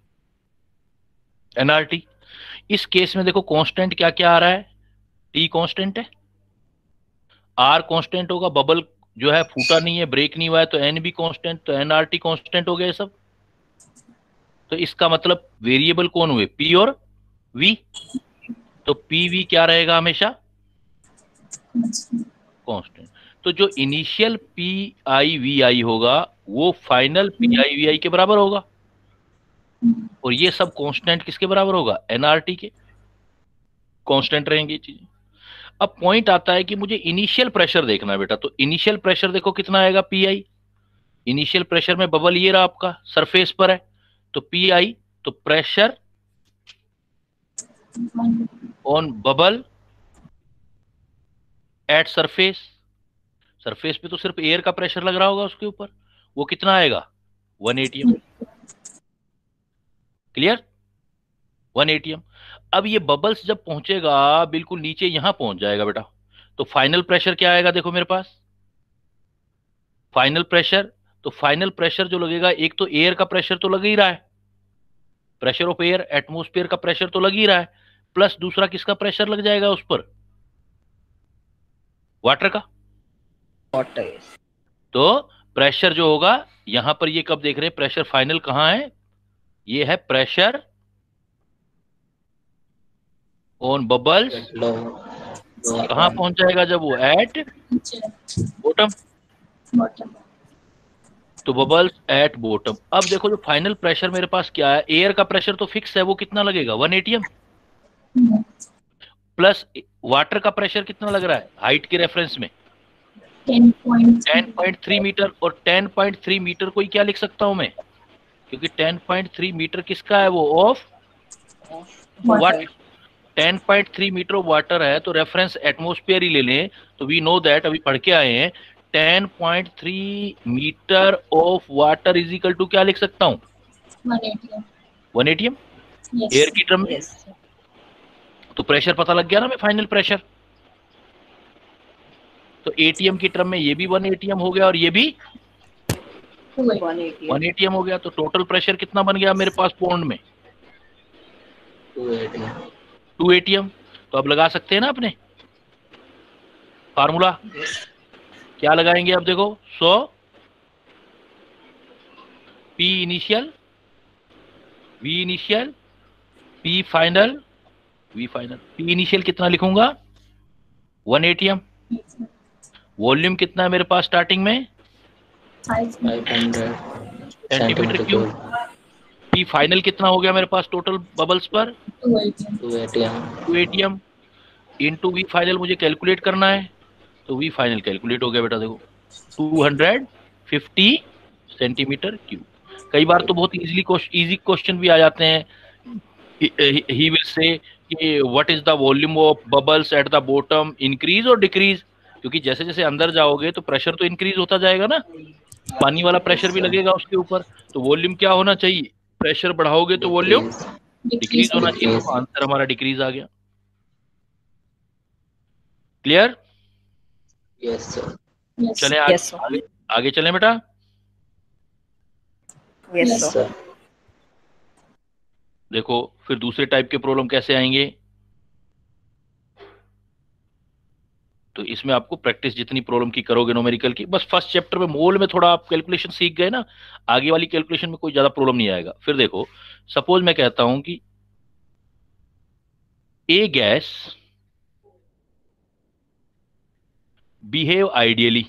nRT. इस केस में देखो कांस्टेंट क्या क्या आ रहा है, टी कांस्टेंट है, आर कांस्टेंट होगा, बबल जो है फूटा नहीं है, ब्रेक नहीं हुआ है, तो एन भी कांस्टेंट, तो एनआरटी कांस्टेंट हो गया ये सब। तो इसका मतलब वेरिएबल कौन हुए, पी और वी। तो पी वी क्या रहेगा हमेशा, कांस्टेंट। तो जो initial p i v i होगा वो final p i v i के बराबर होगा, और ये सब कांस्टेंट किसके बराबर होगा, एनआरटी के, कांस्टेंट रहेंगे ये चीजें। अब पॉइंट आता है कि मुझे इनिशियल प्रेशर देखना है बेटा, तो इनिशियल प्रेशर देखो कितना आएगा, पी आई। इनिशियल प्रेशर में बबल ये रहा आपका सरफेस पर है, तो पी आई, तो pressure on bubble at surface. Surface पे तो सिर्फ एयर का प्रेशर लग रहा होगा उसके ऊपर, वो कितना आएगा, one atm. Clear, one atm. अब ये बबल्स जब पहुंचेगा बिल्कुल नीचे यहां पहुंच जाएगा बेटा, तो फाइनल प्रेशर क्या आएगा, देखो मेरे पास फाइनल प्रेशर। तो फाइनल प्रेशर जो लगेगा, एक तो एयर का प्रेशर तो लग ही रहा है, प्रेशर ऑफ एयर, एटमॉस्फेयर का प्रेशर तो लग ही रहा है, प्लस दूसरा किसका प्रेशर लग जाएगा उस पर, वाटर का। वाटर, तो प्रेशर जो होगा यहां पर, ये कब देख रहे हैं प्रेशर फाइनल कहां है, ये है प्रेशर ऑन बबल्स, कहां पहुंच जाएगा जब वो, एट बॉटम। तो बबल्स एट बॉटम। अब देखो जो फाइनल प्रेशर मेरे पास क्या है, एयर का प्रेशर तो फिक्स है, वो कितना लगेगा, वन एटीएम, प्लस वाटर का प्रेशर कितना लग रहा है हाइट के रेफरेंस में, टेन पॉइंट थ्री मीटर। और टेन पॉइंट थ्री मीटर को ही क्या लिख सकता हूं मैं, क्योंकि टेन पॉइंट थ्री मीटर किसका है, वो of water. Ten point three metre water है, तो रेफरेंस एटमॉस्फेयर ही ले लें, तो वी नो दैट, अभी पढ़ के आए हैं, ten point three metre of water is equal to क्या लिख सकता हूं, वन एटीएम एयर की टर्म में। तो प्रेशर पता लग गया ना मैं, फाइनल प्रेशर। तो एटीएम की टर्म में ये भी वन एटीएम हो गया और ये भी वन एटीएम हो गया। तो टोटल प्रेशर कितना बन गया मेरे पास पौंड में, टू एटीएम। तो अब लगा सकते हैं ना अपने फार्मूला, क्या लगाएंगे अब देखो, so p initial, we initial, p final, we final. P initial कितना लिखूंगा, वन एटीएम। वॉल्यूम कितना है मेरे पास स्टार्टिंग में, सेंटीमीटर क्यूब। पी फाइनल कितना हो गया मेरे पास टोटल बबल्स पर, two atm. Into v final मुझे कैलकुलेट करना है, तो वी फाइनल कैलकुलेट हो गया बेटा देखो, two hundred fifty centimetre cube. कई बार तो बहुत इजीली इजी क्वेश्चन भी आ जाते हैं, ही विल से कि what is the volume of bubbles at the bottom, increase और डिक्रीज, क्योंकि जैसे जैसे अंदर जाओगे तो प्रेशर तो इंक्रीज होता जाएगा ना, पानी वाला प्रेशर भी लगेगा उसके ऊपर। तो वॉल्यूम क्या होना चाहिए, प्रेशर बढ़ाओगे तो वॉल्यूम डिक्रीज होना चाहिए, तो आंसर हमारा डिक्रीज आ गया। क्लियर, यस सर, चले आगे, yes, आगे आगे चलें बेटा। Yes sir. देखो फिर दूसरे टाइप के प्रॉब्लम कैसे आएंगे, तो इसमें आपको प्रैक्टिस जितनी प्रॉब्लम की करोगे न्यूमेरिकल की, बस फर्स्ट चैप्टर में मोल में थोड़ा आप कैलकुलेशन सीख गए ना, आगे वाली कैलकुलेशन में कोई ज्यादा प्रॉब्लम नहीं आएगा। फिर देखो सपोज मैं कहता हूं कि a gas behave ideally,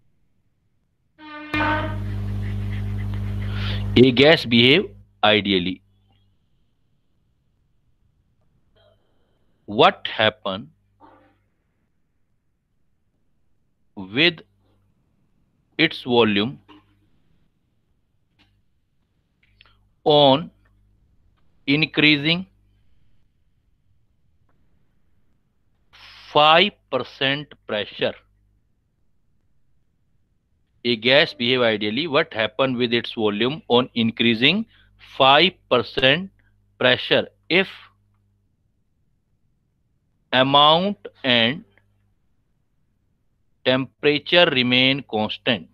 a gas behave ideally, what happen with its volume on increasing five percent pressure. A gas behave ideally. What happened with its volume on increasing five percent pressure if amount and temperature remain constant?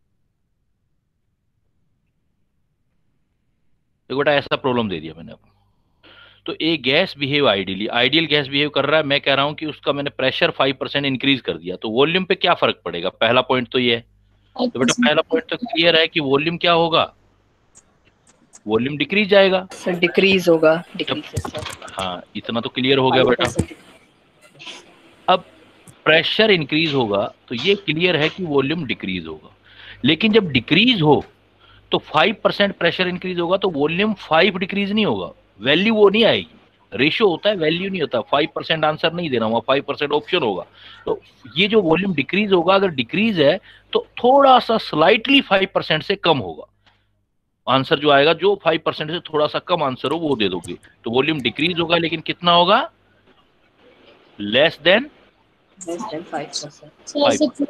देखो बेटा ऐसा problem दे दिया मैंने आपको। तो a gas behave ideally, ideal gas behave कर रहा है, मैं कह रहा हूं कि उसका मैंने प्रेशर फाइव परसेंट इंक्रीज कर दिया, तो वॉल्यूम पे क्या फर्क पड़ेगा? पहला पॉइंट तो ये है। तो बेटा पहला पॉइंट तो क्लियर है कि वॉल्यूम क्या होगा, वॉल्यूम डिक्रीज जाएगा सर डिक्रीज होगा, डिक्रीज सर। हाँ इतना तो क्लियर हो गया बेटा। अब प्रेशर इंक्रीज होगा तो ये क्लियर है कि वॉल्यूम डिक्रीज होगा, लेकिन जब डिक्रीज हो तो फाइव परसेंट प्रेशर इंक्रीज होगा तो वॉल्यूम फाइव डिक्रीज नहीं होगा, वैल्यू वो नहीं आएगी, रेशियो होता है वैल्यू नहीं होता। फाइव परसेंट आंसर नहीं देना, वहां फाइव परसेंट ऑप्शन होगा। तो ये जो वॉल्यूम डिक्रीज होगा, अगर डिक्रीज है तो थोड़ा सा स्लाइटली फाइव परसेंट से कम होगा आंसर जो आएगा, जो फाइव परसेंट से थोड़ा सा कम आंसर हो वो दे दोगे। तो वॉल्यूम डिक्रीज होगा लेकिन कितना होगा? Less than less than five percent.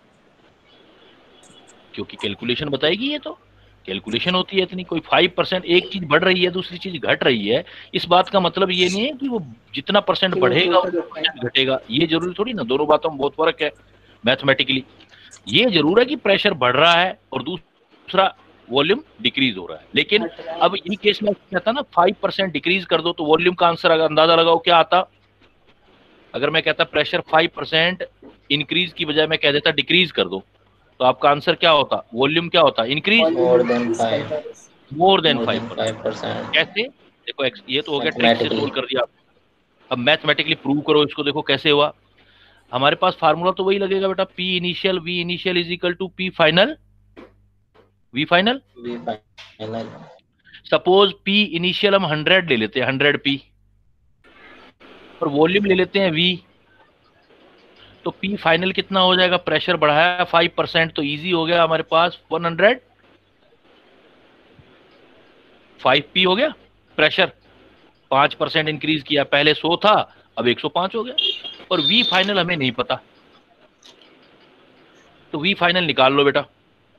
क्योंकि कैलकुलेशन बताएगी, ये तो कैलकुलेशन होती है इतनी। कोई फाइव परसेंट एक चीज बढ़ रही है दूसरी चीज घट रही है, इस बात का मतलब ये नहीं है कि वो जितना परसेंट बढ़ेगा घटेगा, ये जरूरी थोड़ी ना। दोनों बातों में बहुत फर्क है मैथमेटिकली। ये जरूर है कि प्रेशर बढ़ रहा है और दूसरा वॉल्यूम डिक्रीज हो रहा है। लेकिन अब यही केस में कहता ना फाइव परसेंट डिक्रीज कर दो तो वॉल्यूम का आंसर अगर अंदाजा लगाओ क्या आता। अगर मैं कहता प्रेशर फाइव परसेंट इंक्रीज की बजाय मैं कह देता डिक्रीज कर दो, तो आपका आंसर क्या होता? वॉल्यूम क्या होता? Increase more than five more than five percent. कैसे? देखो ये तो हो गया ट्रिक से सोल्व कर दिया। अब मैथमेटिकली प्रूव करो इसको। देखो कैसे हुआ। हमारे पास फार्मूला तो वही लगेगा बेटा, P initial we initial is equal to P final we final we final. Suppose P initial हम हंड्रेड ले लेते हैं, हंड्रेड पी, और वॉल्यूम ले लेते हैं वी, तो पी फाइनल कितना हो जाएगा? प्रेशर बढ़ाया फाइव परसेंट तो इजी हो गया हमारे पास वन हंड्रेड फाइव पी हो गया। प्रेशर पांच परसेंट इंक्रीज किया, पहले सौ था अब एक सौ पांच हो गया। और वी फाइनल हमें नहीं पता, तो वी फाइनल निकाल लो बेटा।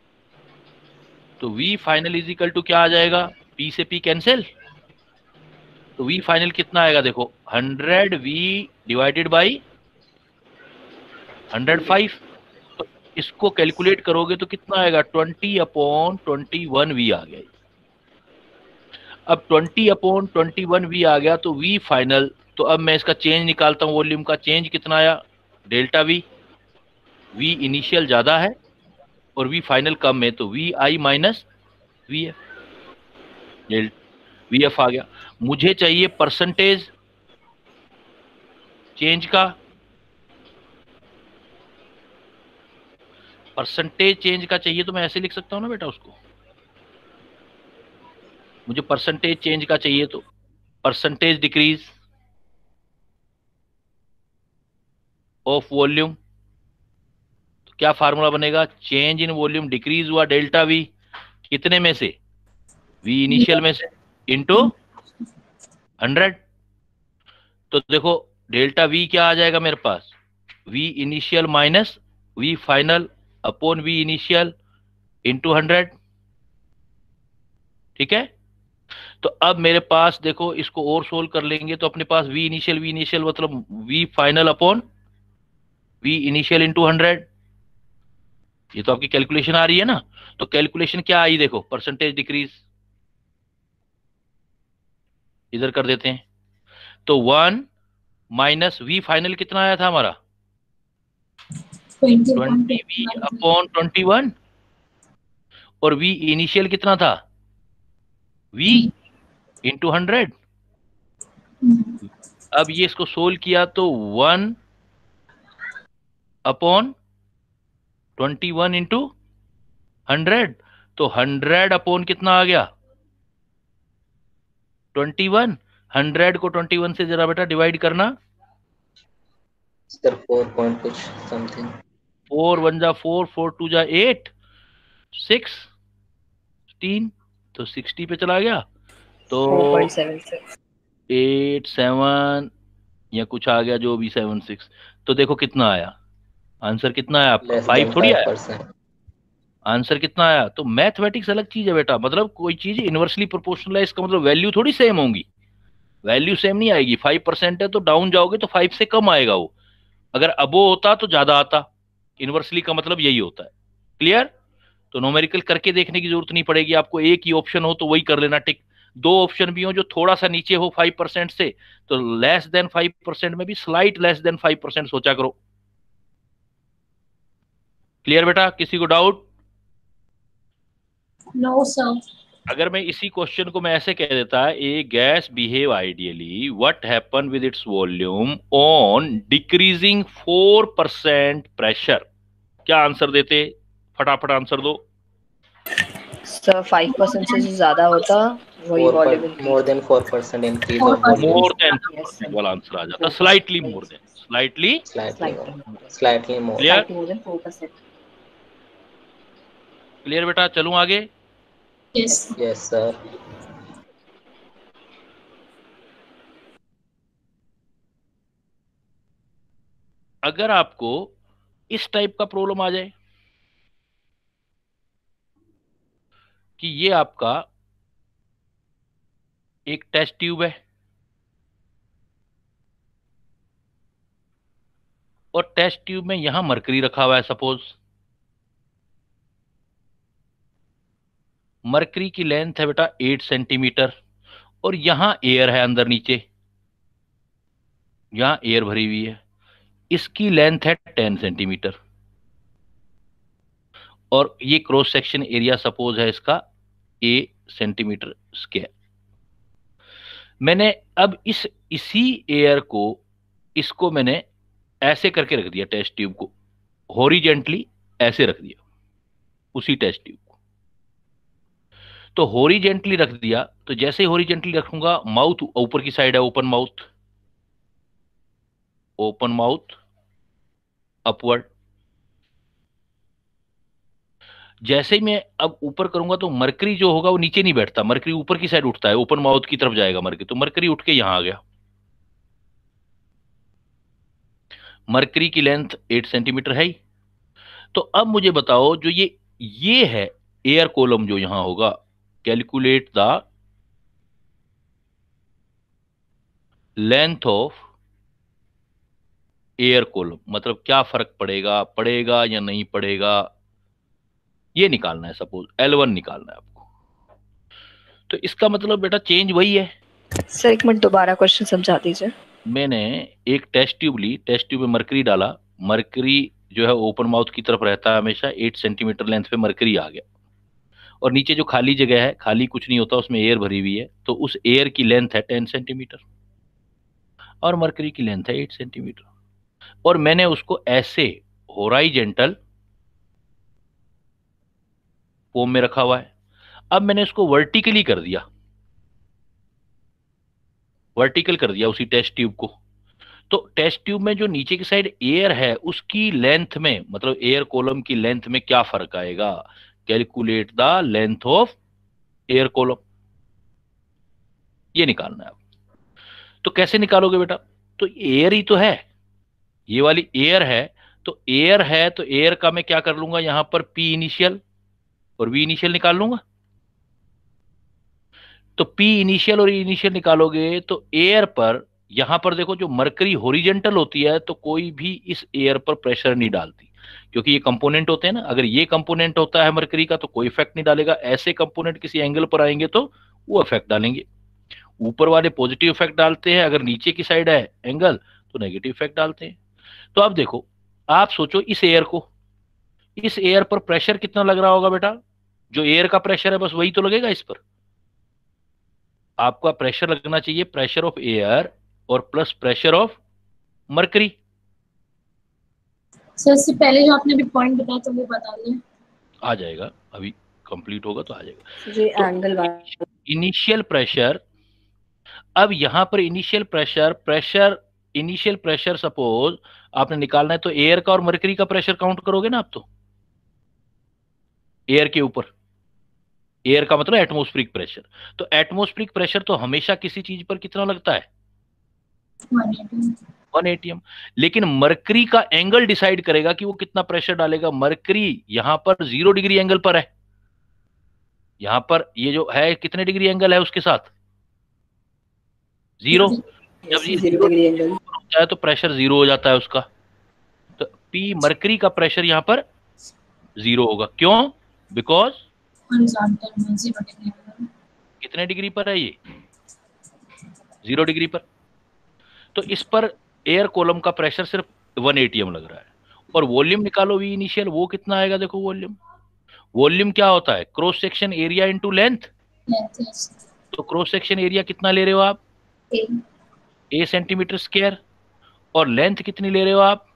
तो V final is equal to क्या आ जाएगा? पी से पी कैंसिल, तो वी फाइनल कितना आएगा? देखो hundred V divided by hundred five, तो इसको कैलकुलेट करोगे तो कितना आएगा? Twenty upon twenty one V आ गया। अब twenty upon twenty one V आ गया तो वी फाइनल, तो अब मैं इसका चेंज निकालता हूं, वॉल्यूम का चेंज कितना आया? Delta we. वी इनिशियल ज्यादा है और वी फाइनल कम है, तो V I minus V F, V F आ गया। मुझे चाहिए परसेंटेज चेंज का, परसेंटेज चेंज का चाहिए तो मैं ऐसे लिख सकता हूं ना बेटा उसको। मुझे परसेंटेज चेंज का चाहिए तो परसेंटेज डिक्रीज ऑफ वॉल्यूम, तो क्या फार्मूला बनेगा? चेंज इन वॉल्यूम डिक्रीज हुआ डेल्टा वी, कितने में से? वी इनिशियल में से इनटू हंड्रेड। तो देखो डेल्टा वी क्या आ जाएगा मेरे पास? V initial minus V final upon V initial into hundred. ठीक है, तो अब मेरे पास देखो इसको और सोल्व कर लेंगे तो अपने पास वी इनिशियल वी इनिशियल मतलब V final upon V initial into hundred. ये तो आपकी कैलकुलेशन आ रही है ना। तो कैलकुलेशन क्या आई? देखो परसेंटेज डिक्रीज इधर कर देते हैं, तो वन माइनस वी फाइनल कितना आया था हमारा? Twenty V upon twenty one, और वी इनिशियल कितना था? V into hundred. अब ये इसको सोल्व किया तो one upon twenty one into hundred, तो हंड्रेड अपॉन कितना आ गया? Twenty one. हंड्रेड को ट्वेंटी वन से जरा बेटा डिवाइड करना। सर फोर पॉइंट कुछ समथिंग फोर वन जा फोर, फोर टू जा एट, सिक्स सिक्सटीन, तो सिक्सटी पे चला गया तो four point seven six. Eight seven या कुछ आ गया जो भी सेवन सिक्स। तो देखो कितना आया आंसर, कितना आया आपका? लेस फाइव देन थोड़ी फाइव आया, परसेंट। आंसर कितना आया? तो मैथमेटिक्स अलग चीज है बेटा, मतलब कोई चीज इनवर्सली प्रोपोर्शनल है इसका मतलब वैल्यू थोड़ी सेम होंगी, वैल्यू सेम नहीं आएगी। फाइव परसेंट है तो डाउन जाओगे तो फाइव से कम आएगा वो, अगर अबो होता तो ज्यादा आता। इनवर्सली का मतलब यही होता है। क्लियर? तो न्यूमेरिकल करके देखने की जरूरत नहीं पड़ेगी आपको, एक ही ऑप्शन हो तो वही कर लेना टिक। दो ऑप्शन भी हो जो थोड़ा सा नीचे हो फाइव परसेंट से, तो लेस देन फाइव परसेंट में भी slight less than five percent सोचा करो। क्लियर बेटा? किसी को डाउट? No sir. अगर मैं इसी क्वेश्चन को मैं ऐसे कह देता, a gas behave ideally, what happen with its volume on decreasing four percent pressure, क्या आंसर देते? फटाफट आंसर दो। सर फाइव परसेंट से जो ज्यादा होता वही फोर वॉल्यूम पर more than four percent increase of Four volume. More than Yes, sir. वाला आंसर आ जाता, Four slightly percent. More than, slightly slightly Slightly more, more. Slightly more. Clear? Slightly more than four percent. Clear बेटा? चलूं आगे। Yes. Yes sir. अगर आपको इस टाइप का प्रॉब्लम आ जाए कि ये आपका एक टेस्ट ट्यूब है और टेस्ट ट्यूब में यहां मरकरी रखा हुआ है, सपोज मरकरी की लेंथ है बेटा एट सेंटीमीटर और यहां एयर है अंदर नीचे, यहां एयर भरी हुई है, इसकी लेंथ है टेन सेंटीमीटर और ये क्रॉस सेक्शन एरिया सपोज है इसका ए सेंटीमीटर स्क्वायर। मैंने अब इस इसी एयर को इसको मैंने ऐसे करके रख दिया, टेस्ट ट्यूब को हॉरिजेंटली ऐसे रख दिया उसी टेस्ट ट्यूब को। तो हॉरिजेंटली रख दिया तो जैसे ही हॉरिजेंटली रखूंगा माउथ ऊपर की साइड है, open mouth, open mouth upward. जैसे ही मैं अब ऊपर करूंगा तो मरकरी जो होगा वो नीचे नहीं बैठता, मरकरी ऊपर की साइड उठता है, ओपन माउथ की तरफ जाएगा मरकरी, तो मरकरी उठ के यहां आ गया। मरकरी की लेंथ एट सेंटीमीटर है ही। तो अब मुझे बताओ जो ये ये है एयर कॉलम जो यहां होगा, calculate the length of air column, मतलब क्या फर्क पड़ेगा, पड़ेगा या नहीं पड़ेगा, ये निकालना है। सपोज एल वन निकालना है आपको, तो इसका मतलब बेटा चेंज वही है। सर एक मिनट दोबारा क्वेश्चन समझा दीजिए। मैंने एक टेस्ट ट्यूब ली, टेस्ट ट्यूब में मरकरी डाला, मरकरी जो है ओपन माउथ की तरफ रहता है हमेशा, एट सेंटीमीटर लेंथ पे मरकरी आ गया और नीचे जो खाली जगह है, खाली कुछ नहीं होता उसमें एयर भरी हुई है, तो उस एयर की लेंथ है टेन सेंटीमीटर और मरकरी की लेंथ है एट सेंटीमीटर और मैंने उसको ऐसे होराइजेंटल फॉर्म में रखा हुआ है। अब मैंने इसको वर्टिकली कर दिया, वर्टिकल कर दिया उसी टेस्ट ट्यूब को, तो टेस्ट ट्यूब में जो नीचे की साइड एयर है उसकी लेंथ में, मतलब एयर कॉलम की लेंथ में क्या फर्क आएगा, calculate the length of air column, ये निकालना है। तो कैसे निकालोगे बेटा? तो एयर ही तो है, ये वाली एयर है, तो एयर है तो एयर का मैं क्या कर लूंगा यहां पर पी इनिशियल और वी इनिशियल निकाल लूंगा। तो पी इनिशियल और इनिशियल निकालोगे तो एयर पर, यहां पर देखो जो मरकरी हॉरिजेंटल होती है तो कोई भी इस एयर पर प्रेशर नहीं डालती, क्योंकि ये कंपोनेंट होते हैं ना, अगर ये कंपोनेंट होता है मरकरी का तो कोई इफेक्ट नहीं डालेगा, ऐसे कंपोनेंट किसी एंगल पर आएंगे तो वो इफेक्ट डालेंगे। ऊपर वाले पॉजिटिव इफेक्ट डालते हैं, अगर नीचे की साइड है एंगल तो नेगेटिव इफेक्ट डालते हैं। तो अब देखो, आप सोचो इस एयर को, इस एयर पर प्रेशर कितना लग रहा होगा बेटा? जो एयर का प्रेशर है बस वही तो लगेगा इस पर। आपका प्रेशर लगना चाहिए प्रेशर ऑफ एयर और plus pressure of mercury. Sir इससे पहले जो आपने भी पॉइंट बताया तो वो बता दें। आ जाएगा, अभी कंप्लीट होगा तो आ जाएगा। जी तो एंगल वाला इनिशियल प्रेशर, अब यहां पर initial pressure, pressure initial pressure suppose आपने निकालना है तो एयर का और मरकरी का प्रेशर काउंट करोगे ना आप, तो एयर के ऊपर, एयर का मतलब एटमॉस्फेरिक प्रेशर, तो एटमॉस्फेरिक प्रेशर तो हमेशा किसी चीज पर कितना लगता है, वन एटीएम। लेकिन मरकरी का एंगल डिसाइड करेगा कि वो कितना प्रेशर डालेगा। मरकरी यहां पर जीरो डिग्री एंगल पर है, यहां पर ये जो है कितने डिग्री एंगल है उसके साथ, जीरो। जब ये जीरो डिग्री एंगल होता है तो प्रेशर जीरो हो जाता है उसका, तो पी मरकरी का प्रेशर यहां पर जीरो होगा। क्यों? बिकॉज कितने डिग्री पर है ये, जीरो डिग्री पर। तो इस पर एयर कॉलम का प्रेशर सिर्फ वन एटीएम लग रहा है। और वॉल्यूम निकालो वी इनिशियल, वो कितना आएगा, देखो वॉल्यूम, वॉल्यूम क्या होता है, cross section area into length. तो क्रॉस सेक्शन एरिया कितना ले रहे हो आप, ए सेंटीमीटर स्क्वायर, और लेंथ कितनी ले रहे हो आप,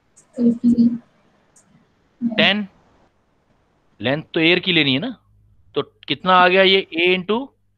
टेन। लेंथ तो एयर की लेनी है ना, तो कितना आ गया ये, ए इंटू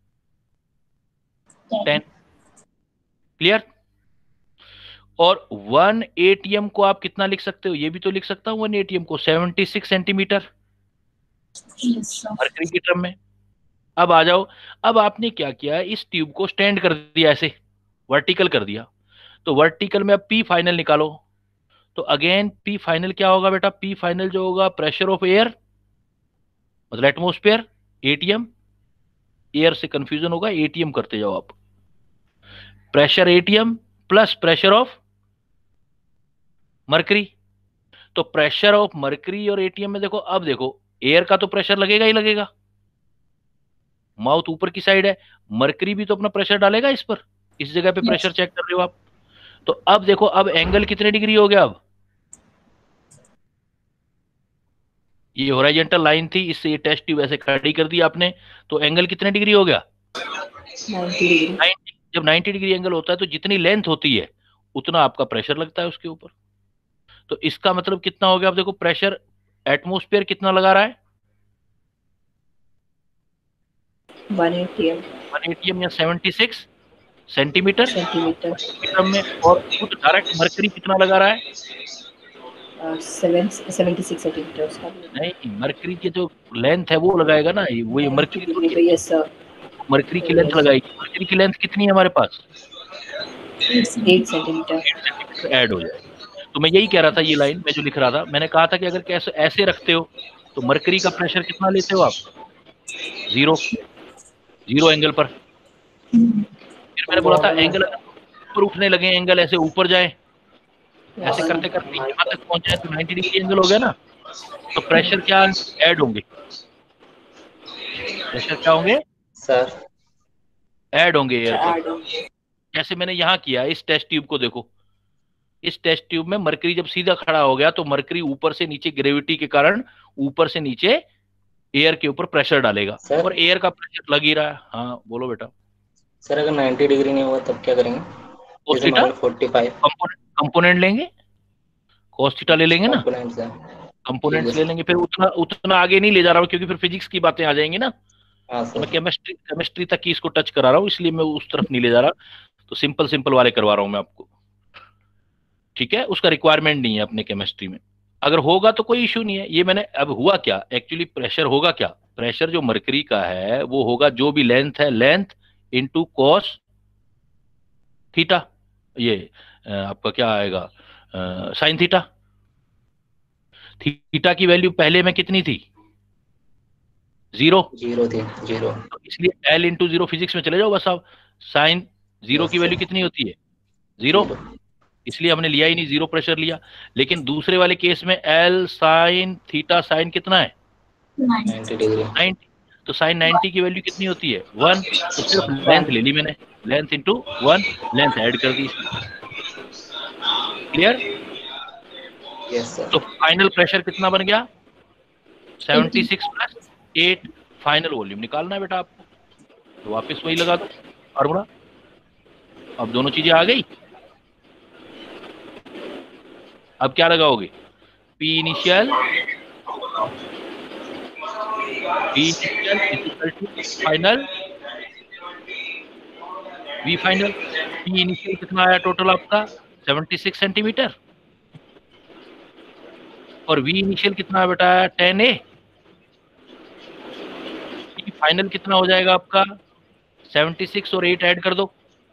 टेन। क्लियर? और वन एटीएम को आप कितना लिख सकते हो, ये भी तो लिख सकता हूं वन एटीएम को सेवेंटी सिक्स सेंटीमीटर मरकरी की टर्म में। अब आ जाओ, अब आपने क्या किया, इस ट्यूब को स्टैंड कर दिया, ऐसे वर्टिकल कर दिया। तो वर्टिकल में अब पी फाइनल निकालो, तो अगेन पी फाइनल क्या होगा बेटा, पी फाइनल जो होगा प्रेशर ऑफ एयर, मतलब एटमॉस्फेयर, एटीएम, एयर से कंफ्यूजन होगा, एटीएम करते जाओ आप, pressure ATM plus pressure of mercury. तो प्रेशर ऑफ मरकरी और एटीएम में देखो, अब देखो एयर का तो प्रेशर लगेगा ही लगेगा, माउथ ऊपर की साइड है, मरकरी भी तो अपना प्रेशर डालेगा इस पर, इस जगह पे प्रेशर चेक कर रहे हो आप। तो अब देखो, अब एंगल कितने डिग्री हो गया, अब ये हॉरिजॉन्टल लाइन थी, इससे ये टेस्ट ट्यूब ऐसे खड़ी कर दी आपने, तो एंगल कितने डिग्री हो गया, नाइंटी डिग्री। जब नाइंटी डिग्री एंगल होता है तो जितनी लेंथ होती है उतना आपका प्रेशर लगता है उसके ऊपर। तो इसका मतलब कितना हो गया, आप देखो प्रेशर एटमॉस्फेयर कितना लगा रहा है, वन एटीएम या सेवेंटी सिक्स सेंटीमीटर सेंटीमीटर में, और खुद डायरेक्ट मरकरी कितना लगा रहा है, सेवेंटी सिक्स सेंटीमीटर उसका नहीं, मरकरी की जो लेंथ है वो लगाएगा ना, वो ये मरकरी मरकरी की लेंथ लगाएगी। मरकरी की लेंथ कितनी है हमारे पास, एट सेंटीमीटर ऐड हो जाए। तो मैं यही कह रहा था, ये लाइन मैं जो लिख रहा था, मैंने कहा था कि अगर कैसे ऐसे रखते हो तो मरकरी का प्रेशर कितना लेते हो आप, जीरो, जीरो एंगल पर। फिर मैंने बोला था एंगल ऊपर उठने लगे, एंगल ऐसे ऊपर जाए, ऐसे करते करते यहाँ तक पहुंच जाए तो नाइंटी डिग्री एंगल हो गया ना, तो प्रेशर क्या ऐड होंगे, प्रेशर क्या होंगे सर, ऐड होंगे एयर पर। जैसे मैंने यहाँ किया, इस टेस्ट ट्यूब को देखो, इस टेस्ट ट्यूब में मरकरी जब सीधा खड़ा हो गया तो मरकरी ऊपर से नीचे ग्रेविटी के कारण ऊपर से नीचे एयर के ऊपर प्रेशर डालेगा, और एयर का प्रेशर लग ही रहा है। हाँ बोलो बेटा। सर अगर नाइंटी डिग्री नहीं हुआ तब क्या करेंगे, फोर्टी फाइव कंपोनेंट लेंगे, cos थीटा ले लेंगे ना, कंपोनेंट्स ले लेंगे, फिर उतना उतना आगे नहीं ले जा रहा हूँ क्योंकि फिर फिजिक्स की बातें आ जाएंगी ना। तो मैं केमिस्ट्री केमिस्ट्री तक की इसको टच करा रहा हूँ, इसलिए मैं उस तरफ नहीं ले जा रहा, तो सिंपल सिंपल वाले करवा रहा हूँ मैं आपको, ठीक है। उसका रिक्वायरमेंट नहीं है अपने केमिस्ट्री में, अगर होगा तो कोई इशू नहीं है। ये मैंने, अब हुआ क्या एक्चुअली, प्रेशर होगा क्या, प्रेशर जो मरकरी का है वो होगा जो भी लेंथ है, लेंथ इनटू कॉस थीटा, ये आपका क्या आएगा, साइन थीटा। थीटा की वैल्यू पहले में कितनी थी, जीरो जीरो थी, जीरो, तो इसलिए एल इंटू जीरो, फिजिक्स में चले जाओ बस आप, साइन जीरो की वैल्यू कितनी होती है, जीरो, इसलिए हमने लिया ही नहीं, जीरो प्रेशर लिया। लेकिन दूसरे वाले केस में एल साइन थीटा, साइन कितना है नाइंटी डिग्री, नाइंटी, तो साइन नाइंटी की वैल्यू कितनी होती है, वन, तो सिर्फ लेंथ ले ली मैंने, length into one, length add कर दी। क्लियर? Yes sir. तो फाइनल प्रेशर कितना बन गया, seventy six plus eight, final volume निकालना है बेटा आपको, तो वापस वही लगा दो फार्मूला। अब दोनों चीजें आ गई, अब क्या लगाओगे, P initial, P initial equal to final, we final. P initial कितना आया टोटल आपका, सेवेंटी सिक्स सेंटीमीटर। और वी इनिशियल कितना है बेटा, टेन ए। फाइनल कितना हो जाएगा आपका, सेवेंटी सिक्स और एट ऐड कर दो,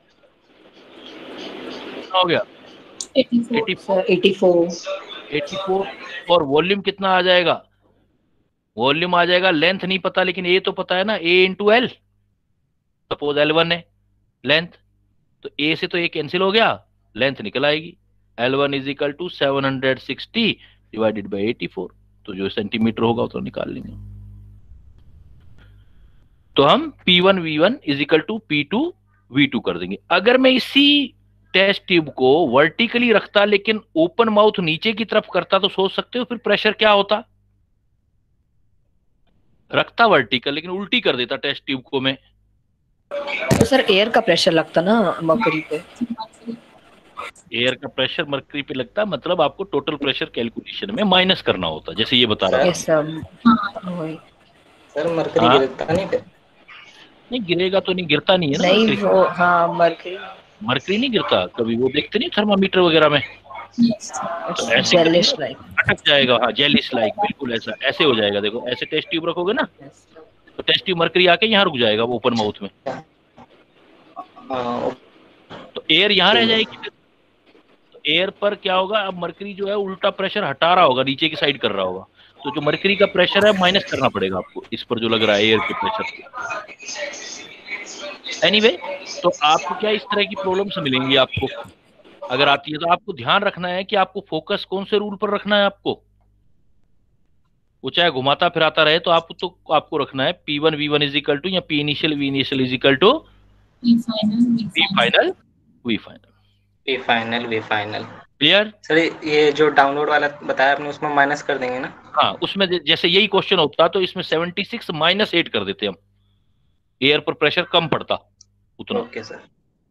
कितना हो गया, eighty four. Eighty sir eighty four. Eighty four. और वॉल्यूम कितना आ जाएगा, वॉल्यूम आ जाएगा, लेंथ नहीं पता लेकिन ए तो पता है ना, A into L. Suppose L one है लेंथ, तो ए से तो ए कैंसिल हो गया, लेंथ निकल आएगी, L one is equal to seven hundred sixty divided by eighty four, तो जो सेंटीमीटर होगा तो निकाल लेंगे। तो हम P one V one is equal to P two V two कर देंगे। अगर मैं इसी टेस्ट ट्यूब को वर्टिकली रखता लेकिन ओपन माउथ नीचे की तरफ करता, तो सोच सकते हो फिर प्रेशर क्या होता। रखता वर्टिकल लेकिन उल्टी कर देता टेस्ट ट्यूब को मैं, तो सर एयर का प्रेशर लगता ना मरकरी पे। एयर का प्रेशर मरकरी पे लगता, मतलब आपको टोटल प्रेशर कैलकुलेशन में माइनस करना होता, जैसे ये बता रहा यस सर। वही सर मरकरी हाँ। गिरता नहीं पे? नहीं गिरेगा तो नहीं, गिरता नहीं है ना नहीं मरकरी। वो हाँ मरकरी मरकरी नहीं गिरता कभी, वो देखते नहीं थर्मामीटर वगैरह में, तो ऐसे जेलिश करेंगे, लाइक। अटक जाएगा। हाँ जेलिस लाइक, बिल्कुल ऐसा, ऐसे हो जाएगा। देखो ऐसे टेस्ट ट्यूब रखोगे ना, तो टेस्ट ट्यूब मरकरी आके यहाँ रुक जाएगा वो ओपन माउथ में, हाँ, तो एयर यहाँ रह जाएगी फिर। तो एयर पर क्या होगा, अब मरकरी जो है उल्टा प्रेशर हटा रहा होगा, नीचे की साइड कर रहा होगा, तो जो मरकरी का प्रेशर है माइनस करना पड़ेगा आपको इस पर जो लग रहा है एयर के प्रेशर को। एनीवे anyway, तो आपको क्या इस तरह की प्रॉब्लम्स मिलेंगी आपको अगर आती है, तो आपको ध्यान रखना है कि आपको फोकस कौन से रूल पर रखना है। आपको वो चाहे घुमाता फिराता रहे, तो आपको तो आपको रखना है P one V one is equal to या P initial we initial is equal to V final we final we final we final we final. Clear. Sir ये जो डाउनलोड वाला बताया आपने उसमें माइनस कर देंगे ना? हाँ उसमें जैसे यही क्वेश्चन होता तो इसमें सेवेंटी सिक्स माइनस एट कर देते हम, एयर पर प्रेशर कम पड़ता उतना। ओके सर,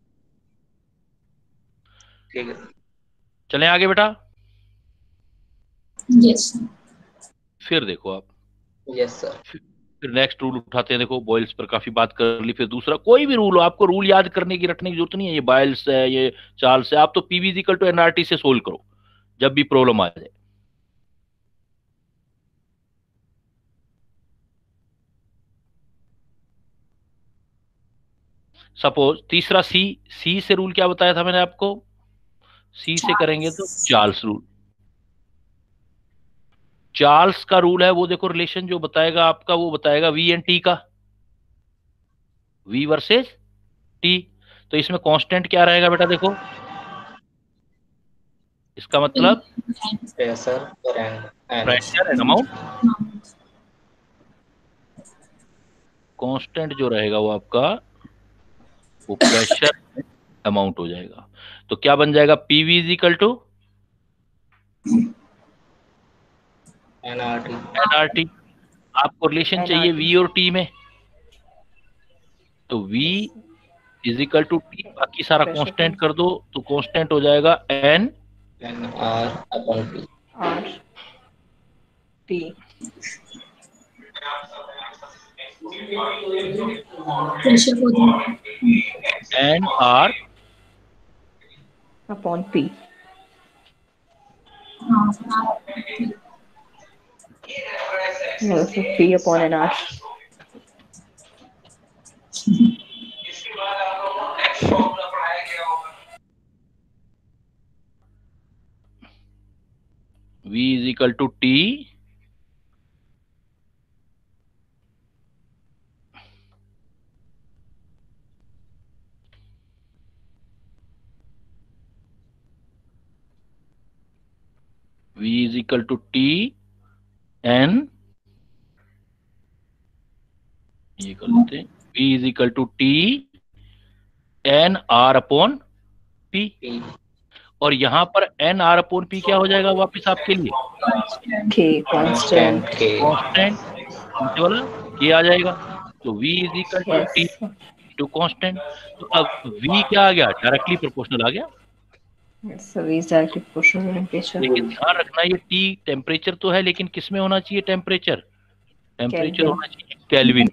ठीक है। चलें आगे बेटा। यस फिर देखो आप, यस सर। फिर नेक्स्ट रूल उठाते हैं। देखो बॉयल्स पर काफी बात कर ली, फिर दूसरा कोई भी रूल हो, आपको रूल याद करने की रटने की जरूरत नहीं है। ये बॉयल्स है, ये चार्ल्स है, आप तो पीवी इक्वल टू एनआरटी से सोल्व करो जब भी प्रॉब्लम आ जाए। सपोज तीसरा सी, सी से रूल क्या बताया था मैंने आपको, सी से करेंगे तो चार्ल्स रूल। चार्ल्स का रूल है वो देखो, रिलेशन जो बताएगा आपका वो बताएगा वी एंड टी का, वी वर्सेस टी। तो इसमें कांस्टेंट क्या रहेगा बेटा, देखो इसका मतलब प्रेशर और and pressure and amount. Constant जो रहेगा वो आपका वो प्रेशर अमाउंट हो जाएगा। तो क्या बन जाएगा, PV is equal to NRT. NRT. आपको रिलेशन चाहिए वी और टी में, तो V is equal to T, बाकी सारा कांस्टेंट कर दो तो कांस्टेंट हो जाएगा N N R upon P. R P pressure को दो एन आर अपॉन पी। हाँ P upon N R. V is equal to T V is equal to T N, ये कर लेते हैं, V is equal to T N R upon P। और यहाँ पर N R upon P क्या हो जाएगा वापस आपके लिए, के कांस्टेंट। कांस्टेंट वाला के आ जाएगा। तो V is equal to T to constant. तो अब V क्या आ गया, डायरेक्टली प्रोपोर्शनल आ गया। So V is directly proportional to temperature. लेकिन ध्यान रखना ये T टेम्परेचर तो है, लेकिन किस में होना चाहिए टेम्परेचर, टेम्परेचर होना चाहिए केल्विन।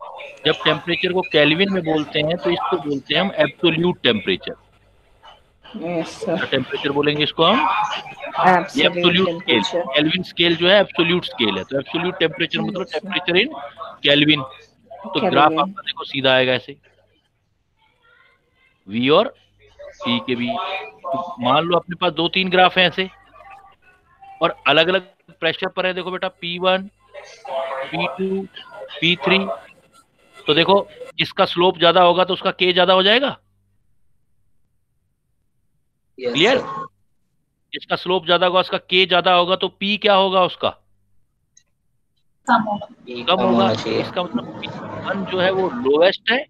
जब टेम्परेचर को केल्विन में बोलते हैं तो इसको बोलते हैं हम absolute temperature. Yes, sir. Temperature बोलेंगे इसको हम, ये Absolute absolute scale, temperature. Kelvin scale जो है एब्सोल्यूट स्केल है, तो एब्सोल्यूट टेम्परेचर मतलब Yes, sir. Temperature in kelvin. तो ग्राफ Kelvin. आपका देखो सीधा आएगा ऐसे, V और P के बीच। तो मान लो अपने पास दो तीन ग्राफ हैं ऐसे, और अलग अलग प्रेशर पर है। देखो बेटा P one, P two, P three. तो देखो जिसका स्लोप ज्यादा होगा तो उसका K ज्यादा हो जाएगा। क्लियर? जिसका स्लोप ज्यादा होगा उसका K ज्यादा होगा, तो P क्या होगा उसका? कम होगा। कम होगा। इसका मतलब P वन जो है वो लोवेस्ट है,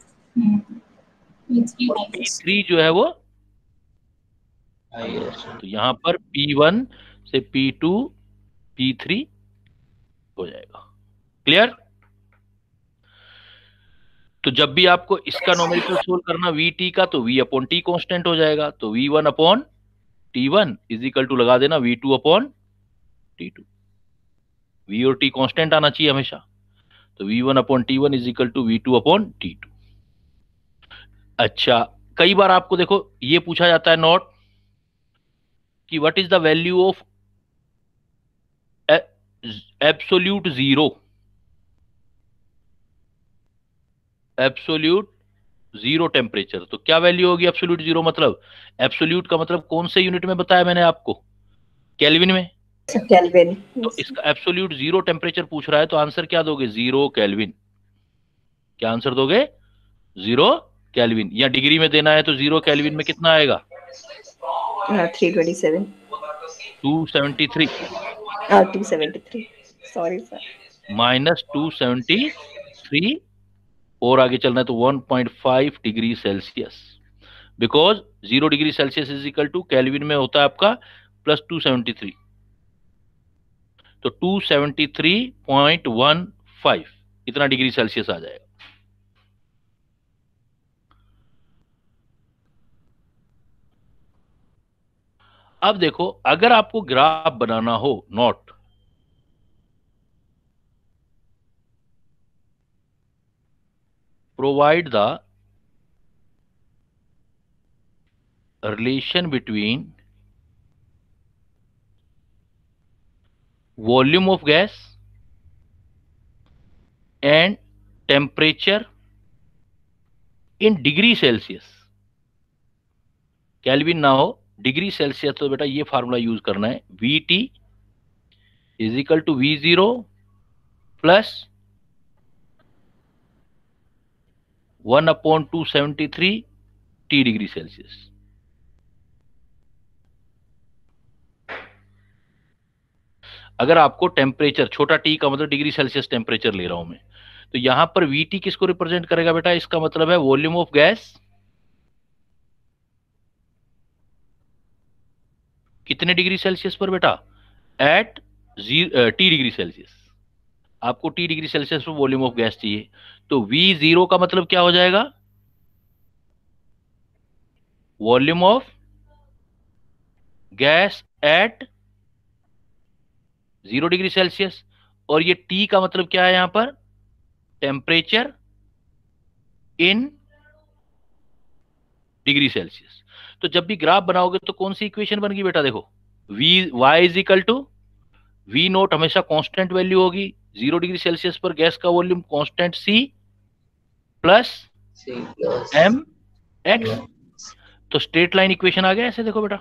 और P थ्री जो है वो हाईएस्ट। तो यहाँ पर P वन से P टू, P थ्री हो जाएगा। क्लियर? तो जब भी आपको इसका नोमेरिकल सोल्व करना V T का, तो V अपॉन T कांस्टेंट हो जाएगा। तो V one upon T one is equal to लगा देना V two upon T two. V और T कांस्टेंट आना चाहिए हमेशा। तो V one upon T one is equal to V two upon T two. अच्छा, कई बार आपको देखो ये पूछा जाता है नोट कि what is the value of absolute zero. Absolute zero temperature, तो क्या वैल्यू होगी एब्सोल्यूट जीरो? मतलब एब्सोल्यूट का मतलब कौन से यूनिट में बताया मैंने आपको? केल्विन में। केल्विन। तो इसका एब्सोल्यूट जीरो टेम्परेचर पूछ रहा है, तो आंसर क्या दोगे? Zero kelvin. क्या आंसर दोगे? Zero kelvin. या डिग्री में देना है तो जीरो केल्विन में कितना आएगा? Three twenty seven. Two seventy three. Two seventy three, sorry sir. Minus two seventy three, और आगे चलना है तो one point five degree Celsius, because zero degree Celsius is equal to kelvin में होता है आपका प्लस टू सेवेंटी थ्री। तो two seventy three point one five इतना डिग्री सेल्सियस आ जाएगा। अब देखो, अगर आपको ग्राफ बनाना हो note, provide the relation between volume of gas and temperature in degree Celsius। Kelvin ना हो, डिग्री सेल्सियस। तो बेटा ये फार्मूला यूज करना है, V T is equal to V zero plus one upon two seventy three T degree Celsius. अगर आपको temperature, छोटा टी का मतलब डिग्री सेल्सियस टेम्परेचर ले रहा हूं मैं, तो यहां पर वी टी किसको रिप्रेजेंट करेगा बेटा? इसका मतलब है वॉल्यूम ऑफ गैस कितने डिग्री सेल्सियस पर बेटा? At T degree Celsius. आपको टी डिग्री सेल्सियस पर वॉल्यूम ऑफ गैस चाहिए, तो वी जीरो का मतलब क्या हो जाएगा? Volume of gas at zero degree Celsius. और ये टी का मतलब क्या है यहां पर? Temperature in degree Celsius. तो जब भी ग्राफ बनाओगे तो कौन सी इक्वेशन बन गई बेटा? देखो, V Y is equal to V naught हमेशा कांस्टेंट वैल्यू होगी, जीरो डिग्री सेल्सियस पर गैस का volume constant C plus M X. तो स्ट्रेट लाइन इक्वेशन आ गया ऐसे। देखो बेटा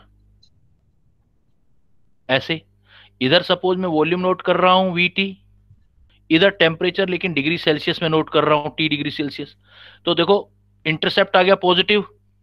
ऐसे, इधर सपोज मैं वॉल्यूम नोट कर रहा हूं वी टी, इधर टेम्परेचर लेकिन डिग्री सेल्सियस में नोट कर रहा हूं टी डिग्री सेल्सियस। तो देखो इंटरसेप्ट आ गया पॉजिटिव,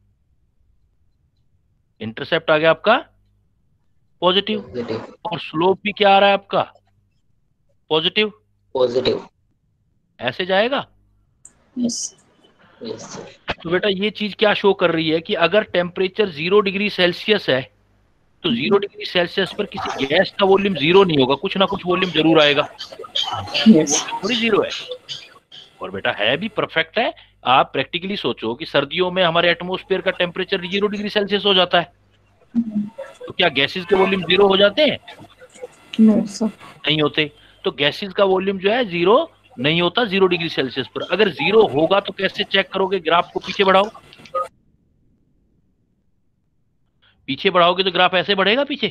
इंटरसेप्ट आ गया आपका पॉजिटिव, और स्लोप भी क्या आ रहा है आपका? Positive positive. ऐसे जाएगा। Yes yes. तो बेटा ये चीज क्या शो कर रही है कि अगर टेम्परेचर जीरो डिग्री सेल्सियस है तो जीरो डिग्री सेल्सियस पर किसी गैस का वॉल्यूम जीरो नहीं होगा, कुछ ना कुछ वॉल्यूम जरूर आएगा। Yes. थोड़ी जीरो है। और बेटा है भी परफेक्ट है। आप प्रैक्टिकली सोचो कि सर्दियों में हमारे एटमॉस्फेयर का टेम्परेचर जीरो डिग्री सेल्सियस हो जाता है, तो क्या गैसेस के वॉल्यूम जीरो हो जाते हैं? No, sir. नहीं होते। तो गैसेस का वॉल्यूम जो है जीरो नहीं होता जीरो डिग्री सेल्सियस पर। अगर जीरो होगा तो कैसे चेक करोगे? ग्राफ को पीछे बढ़ाओ, पीछे बढ़ाओगे तो ग्राफ ऐसे बढ़ेगा पीछे,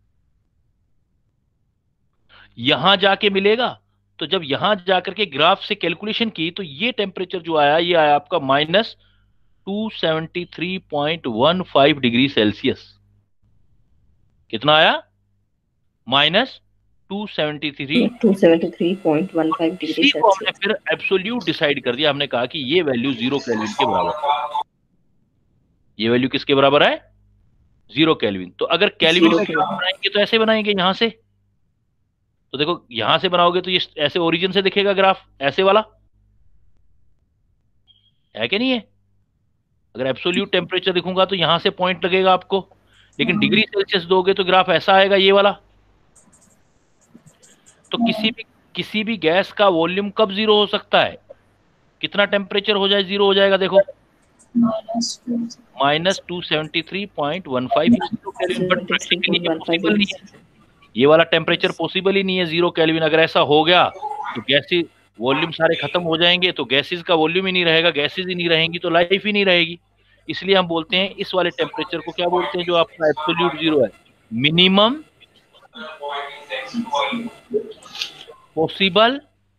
यहां जाके मिलेगा। तो जब यहां जाकर के ग्राफ से कैलकुलेशन की तो ये टेम्परेचर जो आया ये आया आपका minus two seventy three point one five degree Celsius. कितना आया? Minus two seventy three two seventy three point one five degree इसी को हमने सेल्सियस। फिर एब्सोल्यूट डिसाइड कर दिया। हमने कहा कि ये वैल्यू जीरो केल्विन के बराबर है। ये वैल्यू किसके बराबर है? Zero kelvin. तो अगर केल्विन Zero में ग्राफ Kelvin। बनाएंगे तो ऐसे बनाएंगे यहां से। तो देखो यहां से बनाओगे तो ये ऐसे ओरिजिन से दिखेगा ग्राफ, ऐसे वाला है कि नहीं है? अगर एब्सोल्यूट टेम्परेचर दिखूंगा तो यहां से पॉइंट लगेगा आपको, लेकिन डिग्री सेल्सियस दोगे तो ग्राफ ऐसा आएगा, ये वाला। तो किसी भी किसी भी गैस का वॉल्यूम कब जीरो हो सकता है? कितना टेम्परेचर हो जाए जीरो हो जाएगा? देखो minus two seventy three point one five, but practically ये पॉसिबल नहीं है। ये वाला टेम्परेचर पॉसिबल ही नहीं है जीरो केल्विन। अगर ऐसा हो गया तो गैसेस वॉल्यूम सारे खत्म हो जाएंगे, तो गैसेस का वॉल्यूम ही नहीं रहेगा, गैसेस ही नहीं रहेंगी तो लाइफ ही नहीं रहेगी। इसलिए हम बोलते हैं इस वाले टेम्परेचर को क्या बोलते हैं, जो आपका एब्सोल्यूट जीरो है, मिनिमम पॉसिबल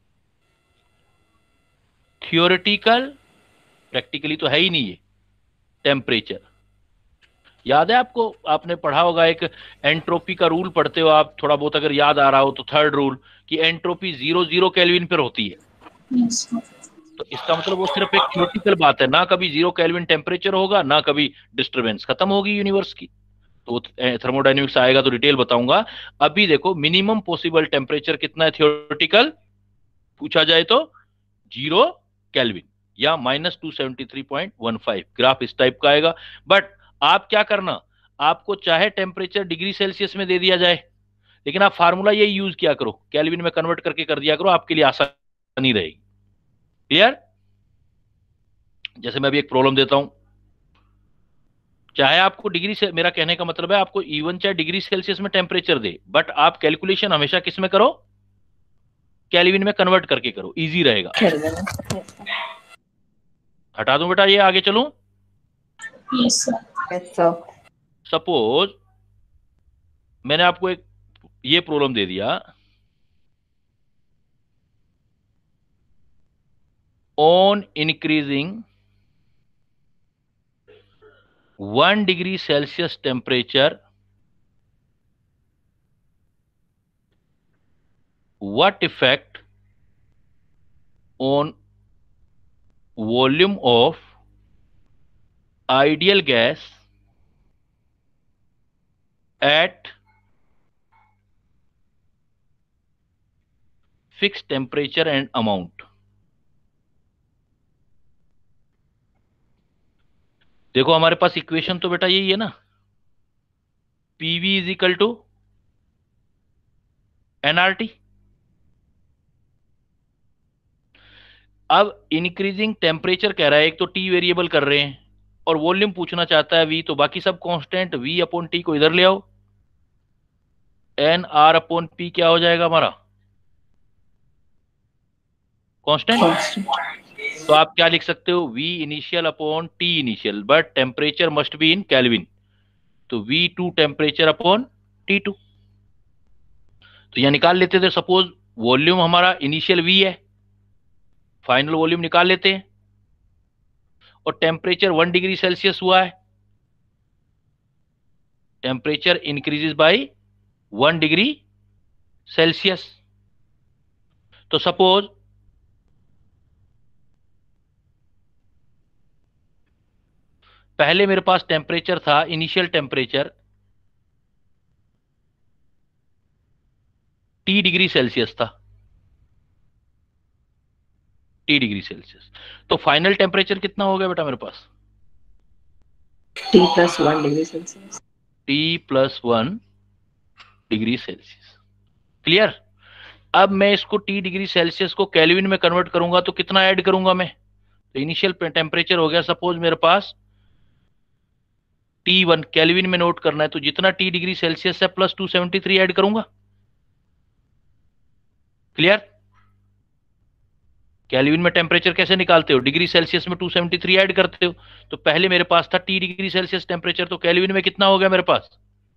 थियोरेटिकल, प्रैक्टिकली तो है ही नहीं ये टेम्परेचर। याद है आपको? आपने पढ़ा होगा एक एंट्रोपी का रूल पढ़ते हो आप, थोड़ा बहुत अगर याद आ रहा हो तो, थर्ड रूल कि एंट्रोपी जीरो जीरो केल्विन पर होती है। तो इसका मतलब वो सिर्फ एक थियोरेटिकल बात है, ना कभी जीरो केल्विन टेम्परेचर होगा, ना कभी डिस्टरबेंस खत्म होगी यूनिवर्स की। तो थर्मोडायनेमिक्स आएगा तो डिटेल बताऊंगा। अभी देखो मिनिमम पॉसिबल टेम्परेचर कितना है थियोरेटिकल पूछा जाए तो जीरो केल्विन या minus two seventy three point one five. Graph इस टाइप का आएगा। बट आप क्या करना, आपको चाहे टेम्परेचर डिग्री सेल्सियस में दे दिया जाए, लेकिन आप फार्मूला यही यूज किया करो, केल्विन में कन्वर्ट करके कर दिया करो, आपके लिए आसानी रहेगी। क्लियर? जैसे मैं अभी एक प्रॉब्लम देता हूं, चाहे आपको डिग्री से, मेरा कहने का मतलब है आपको इवन चाहे डिग्री सेल्सियस में टेम्परेचर दे, बट आप कैलकुलेशन हमेशा किस में करो? केल्विन में कन्वर्ट करके करो, इजी रहेगा। हटा दूं बेटा ये, आगे चलूं? Yes sir. सपोज मैंने आपको एक ये प्रॉब्लम दे दिया, on increasing one degree Celsius temperature, what effect on volume of ideal gas at fixed temperature and amount? देखो हमारे पास इक्वेशन तो बेटा यही है ना, PV is equal to NRT. अब इंक्रीजिंग टेम्परेचर कह रहा है, एक तो टी वेरिएबल कर रहे हैं और वॉल्यूम पूछना चाहता है वी, तो बाकी सब कांस्टेंट, वी अपॉन टी को इधर ले आओ, एन आर अपॉन पी क्या हो जाएगा हमारा? कांस्टेंट। तो आप क्या लिख सकते हो? V initial upon T initial, but temperature must be in kelvin, तो V two temperature upon T two. तो यहां निकाल लेते थे, सपोज वॉल्यूम हमारा इनिशियल वी है, फाइनल वॉल्यूम निकाल लेते हैं, और टेम्परेचर वन डिग्री सेल्सियस हुआ है, temperature increases by one degree Celsius. तो सपोज पहले मेरे पास टेम्परेचर था, initial temperature T degree Celsius था, टी डिग्री सेल्सियस। तो फाइनल टेम्परेचर कितना हो गया बेटा मेरे पास? T plus one degree Celsius. T plus one degree Celsius. Clear? अब मैं इसको टी डिग्री सेल्सियस को केल्विन में कन्वर्ट करूंगा तो कितना ऐड करूंगा मैं? तो इनिशियल टेम्परेचर हो गया सपोज मेरे पास टी वन, केल्विन में नोट करना है, तो जितना टी डिग्री सेल्सियस है plus two seventy three add करूंगा। क्लियर? केल्विन में टेम्परेचर कैसे निकालते हो? डिग्री सेल्सियस में टू सेवेंटी थ्री ऐड करते हो। तो पहले मेरे पास था टी डिग्री सेल्सियस टेम्परेचर, तो केल्विन में कितना हो गया मेरे पास?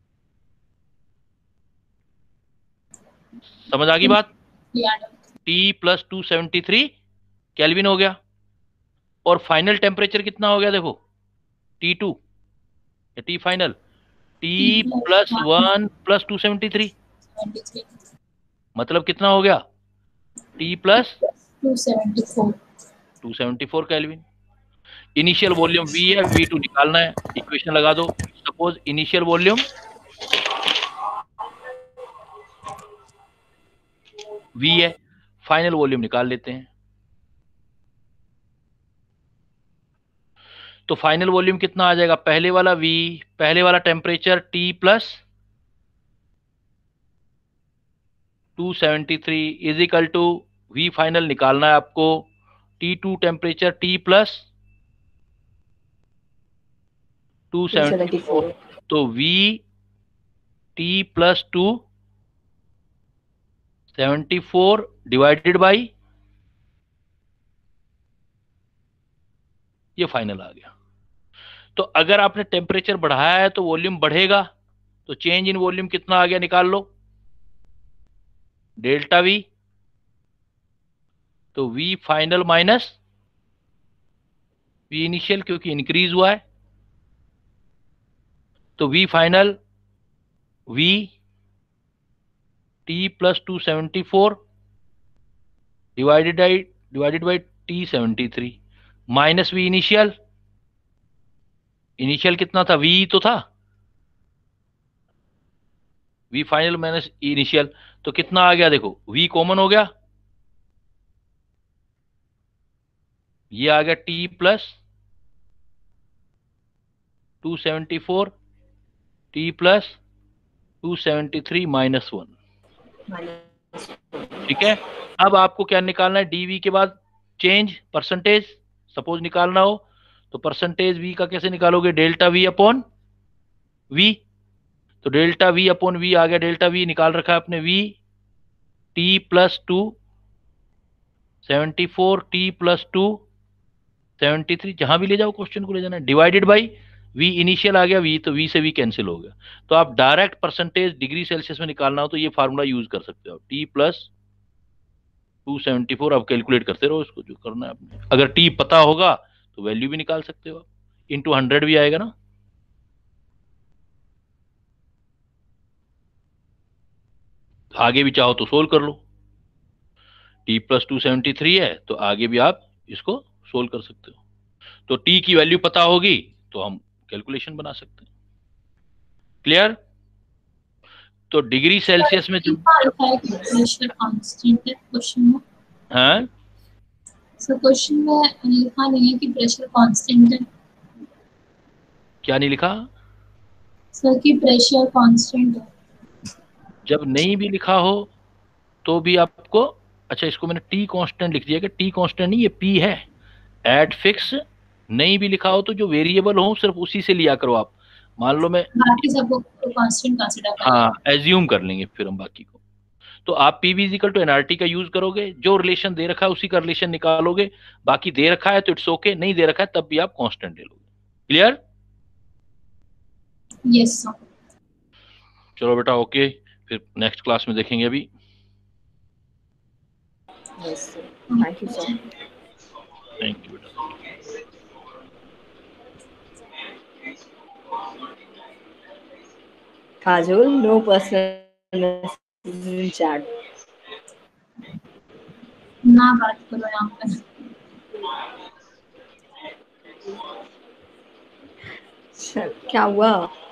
समझ आ गई बात? T plus two seventy three kelvin हो गया। और फाइनल टेम्परेचर कितना हो गया देखो, टी टू या T final, T plus one plus two seventy three, मतलब कितना हो गया? T plus two seventy four two seventy four kelvin. Initial volume V है, वी टू निकालना है, इक्वेशन लगा दो। सपोज इनिशियल वॉल्यूम V है, फाइनल वॉल्यूम निकाल लेते हैं। तो फाइनल वॉल्यूम कितना आ जाएगा? पहले वाला V, पहले वाला temperature T plus two seventy three is equal to V final निकालना है आपको, T two temperature T plus two seventy four, तो V T plus two seventy four divided by ये फाइनल आ गया। तो अगर आपने टेम्परेचर बढ़ाया है तो वॉल्यूम बढ़ेगा, तो चेंज इन वॉल्यूम कितना आ गया निकाल लो, डेल्टा V। तो V final minus V initial, क्योंकि इंक्रीज हुआ है, तो V final V T plus two seventy four divided by divided by T seventy three minus V initial. Initial कितना था? V तो था, V फाइनल माइनस इनिशियल, तो कितना आ गया देखो, V कॉमन हो गया, ये आ गया T plus two seventy four T plus two seventy three minus one. ठीक है, अब आपको क्या निकालना है? डीवी के बाद चेंज परसेंटेज सपोज निकालना हो तो परसेंटेज V का कैसे निकालोगे? Delta V upon V। तो डेल्टा V अपॉन V आ गया, डेल्टा V निकाल रखा है अपने, V T plus two seventy four T plus two seventy three, जहां भी ले जाओ क्वेश्चन को ले जाना है, डिवाइडेड बाई V इनिशियल आ गया, V तो V से V कैंसिल हो गया। तो आप डायरेक्ट परसेंटेज डिग्री सेल्सियस में निकालना हो तो ये फार्मूला यूज कर सकते हो, T plus two seventy four. आप कैलकुलेट करते रहो इसको, जो करना है आपने। अगर T पता होगा तो वैल्यू भी निकाल सकते हो आप, इंटू हंड्रेड भी आएगा ना। आगे भी चाहो तो सोल्व कर लो, T plus two seventy three है तो आगे भी आप इसको सोल्व कर सकते हो। तो T की वैल्यू पता होगी तो हम कैलकुलेशन बना सकते हैं। क्लियर? तो डिग्री सेल्सियस में जब प्रेशर कांस्टेंट है क्वेश्चन में, हाँ सर क्वेश्चन में लिखा नहीं है कि प्रेशर कांस्टेंट है। क्या नहीं लिखा सर कि प्रेशर कांस्टेंट है। जब नहीं भी लिखा हो तो भी आपको, अच्छा इसको मैंने टी कांस्टेंट लिख दिया कि टी कांस्टेंट नहीं, ये पी है। एट फिक्स नहीं भी लिखा हो तो जो वेरिएबल हो सिर्फ उसी से लिया करो आप। मान लो मैं बाकी सबको कांस्टेंट कंसीडर करें। हाँ एज्यूम कर लेंगे फिर हम बाकी को। तो आप P V equal to NRT का यूज करोगे, जो रिलेशन दे रखा है उसी का रिलेशन निकालोगे। बाकी दे रखा है तो इट्स ओके, नहीं दे रखा है तब भी आप कांस्टेंट ले लोगे। क्लियर? Yes sir. चलो बेटा ओके, फिर नेक्स्ट क्लास में देखेंगे अभी। Yes sir, thank you sir. Thank you बेटा। Kajol, no personal messages in chat. ना बात करो यहाँ पर। सर क्या हुआ?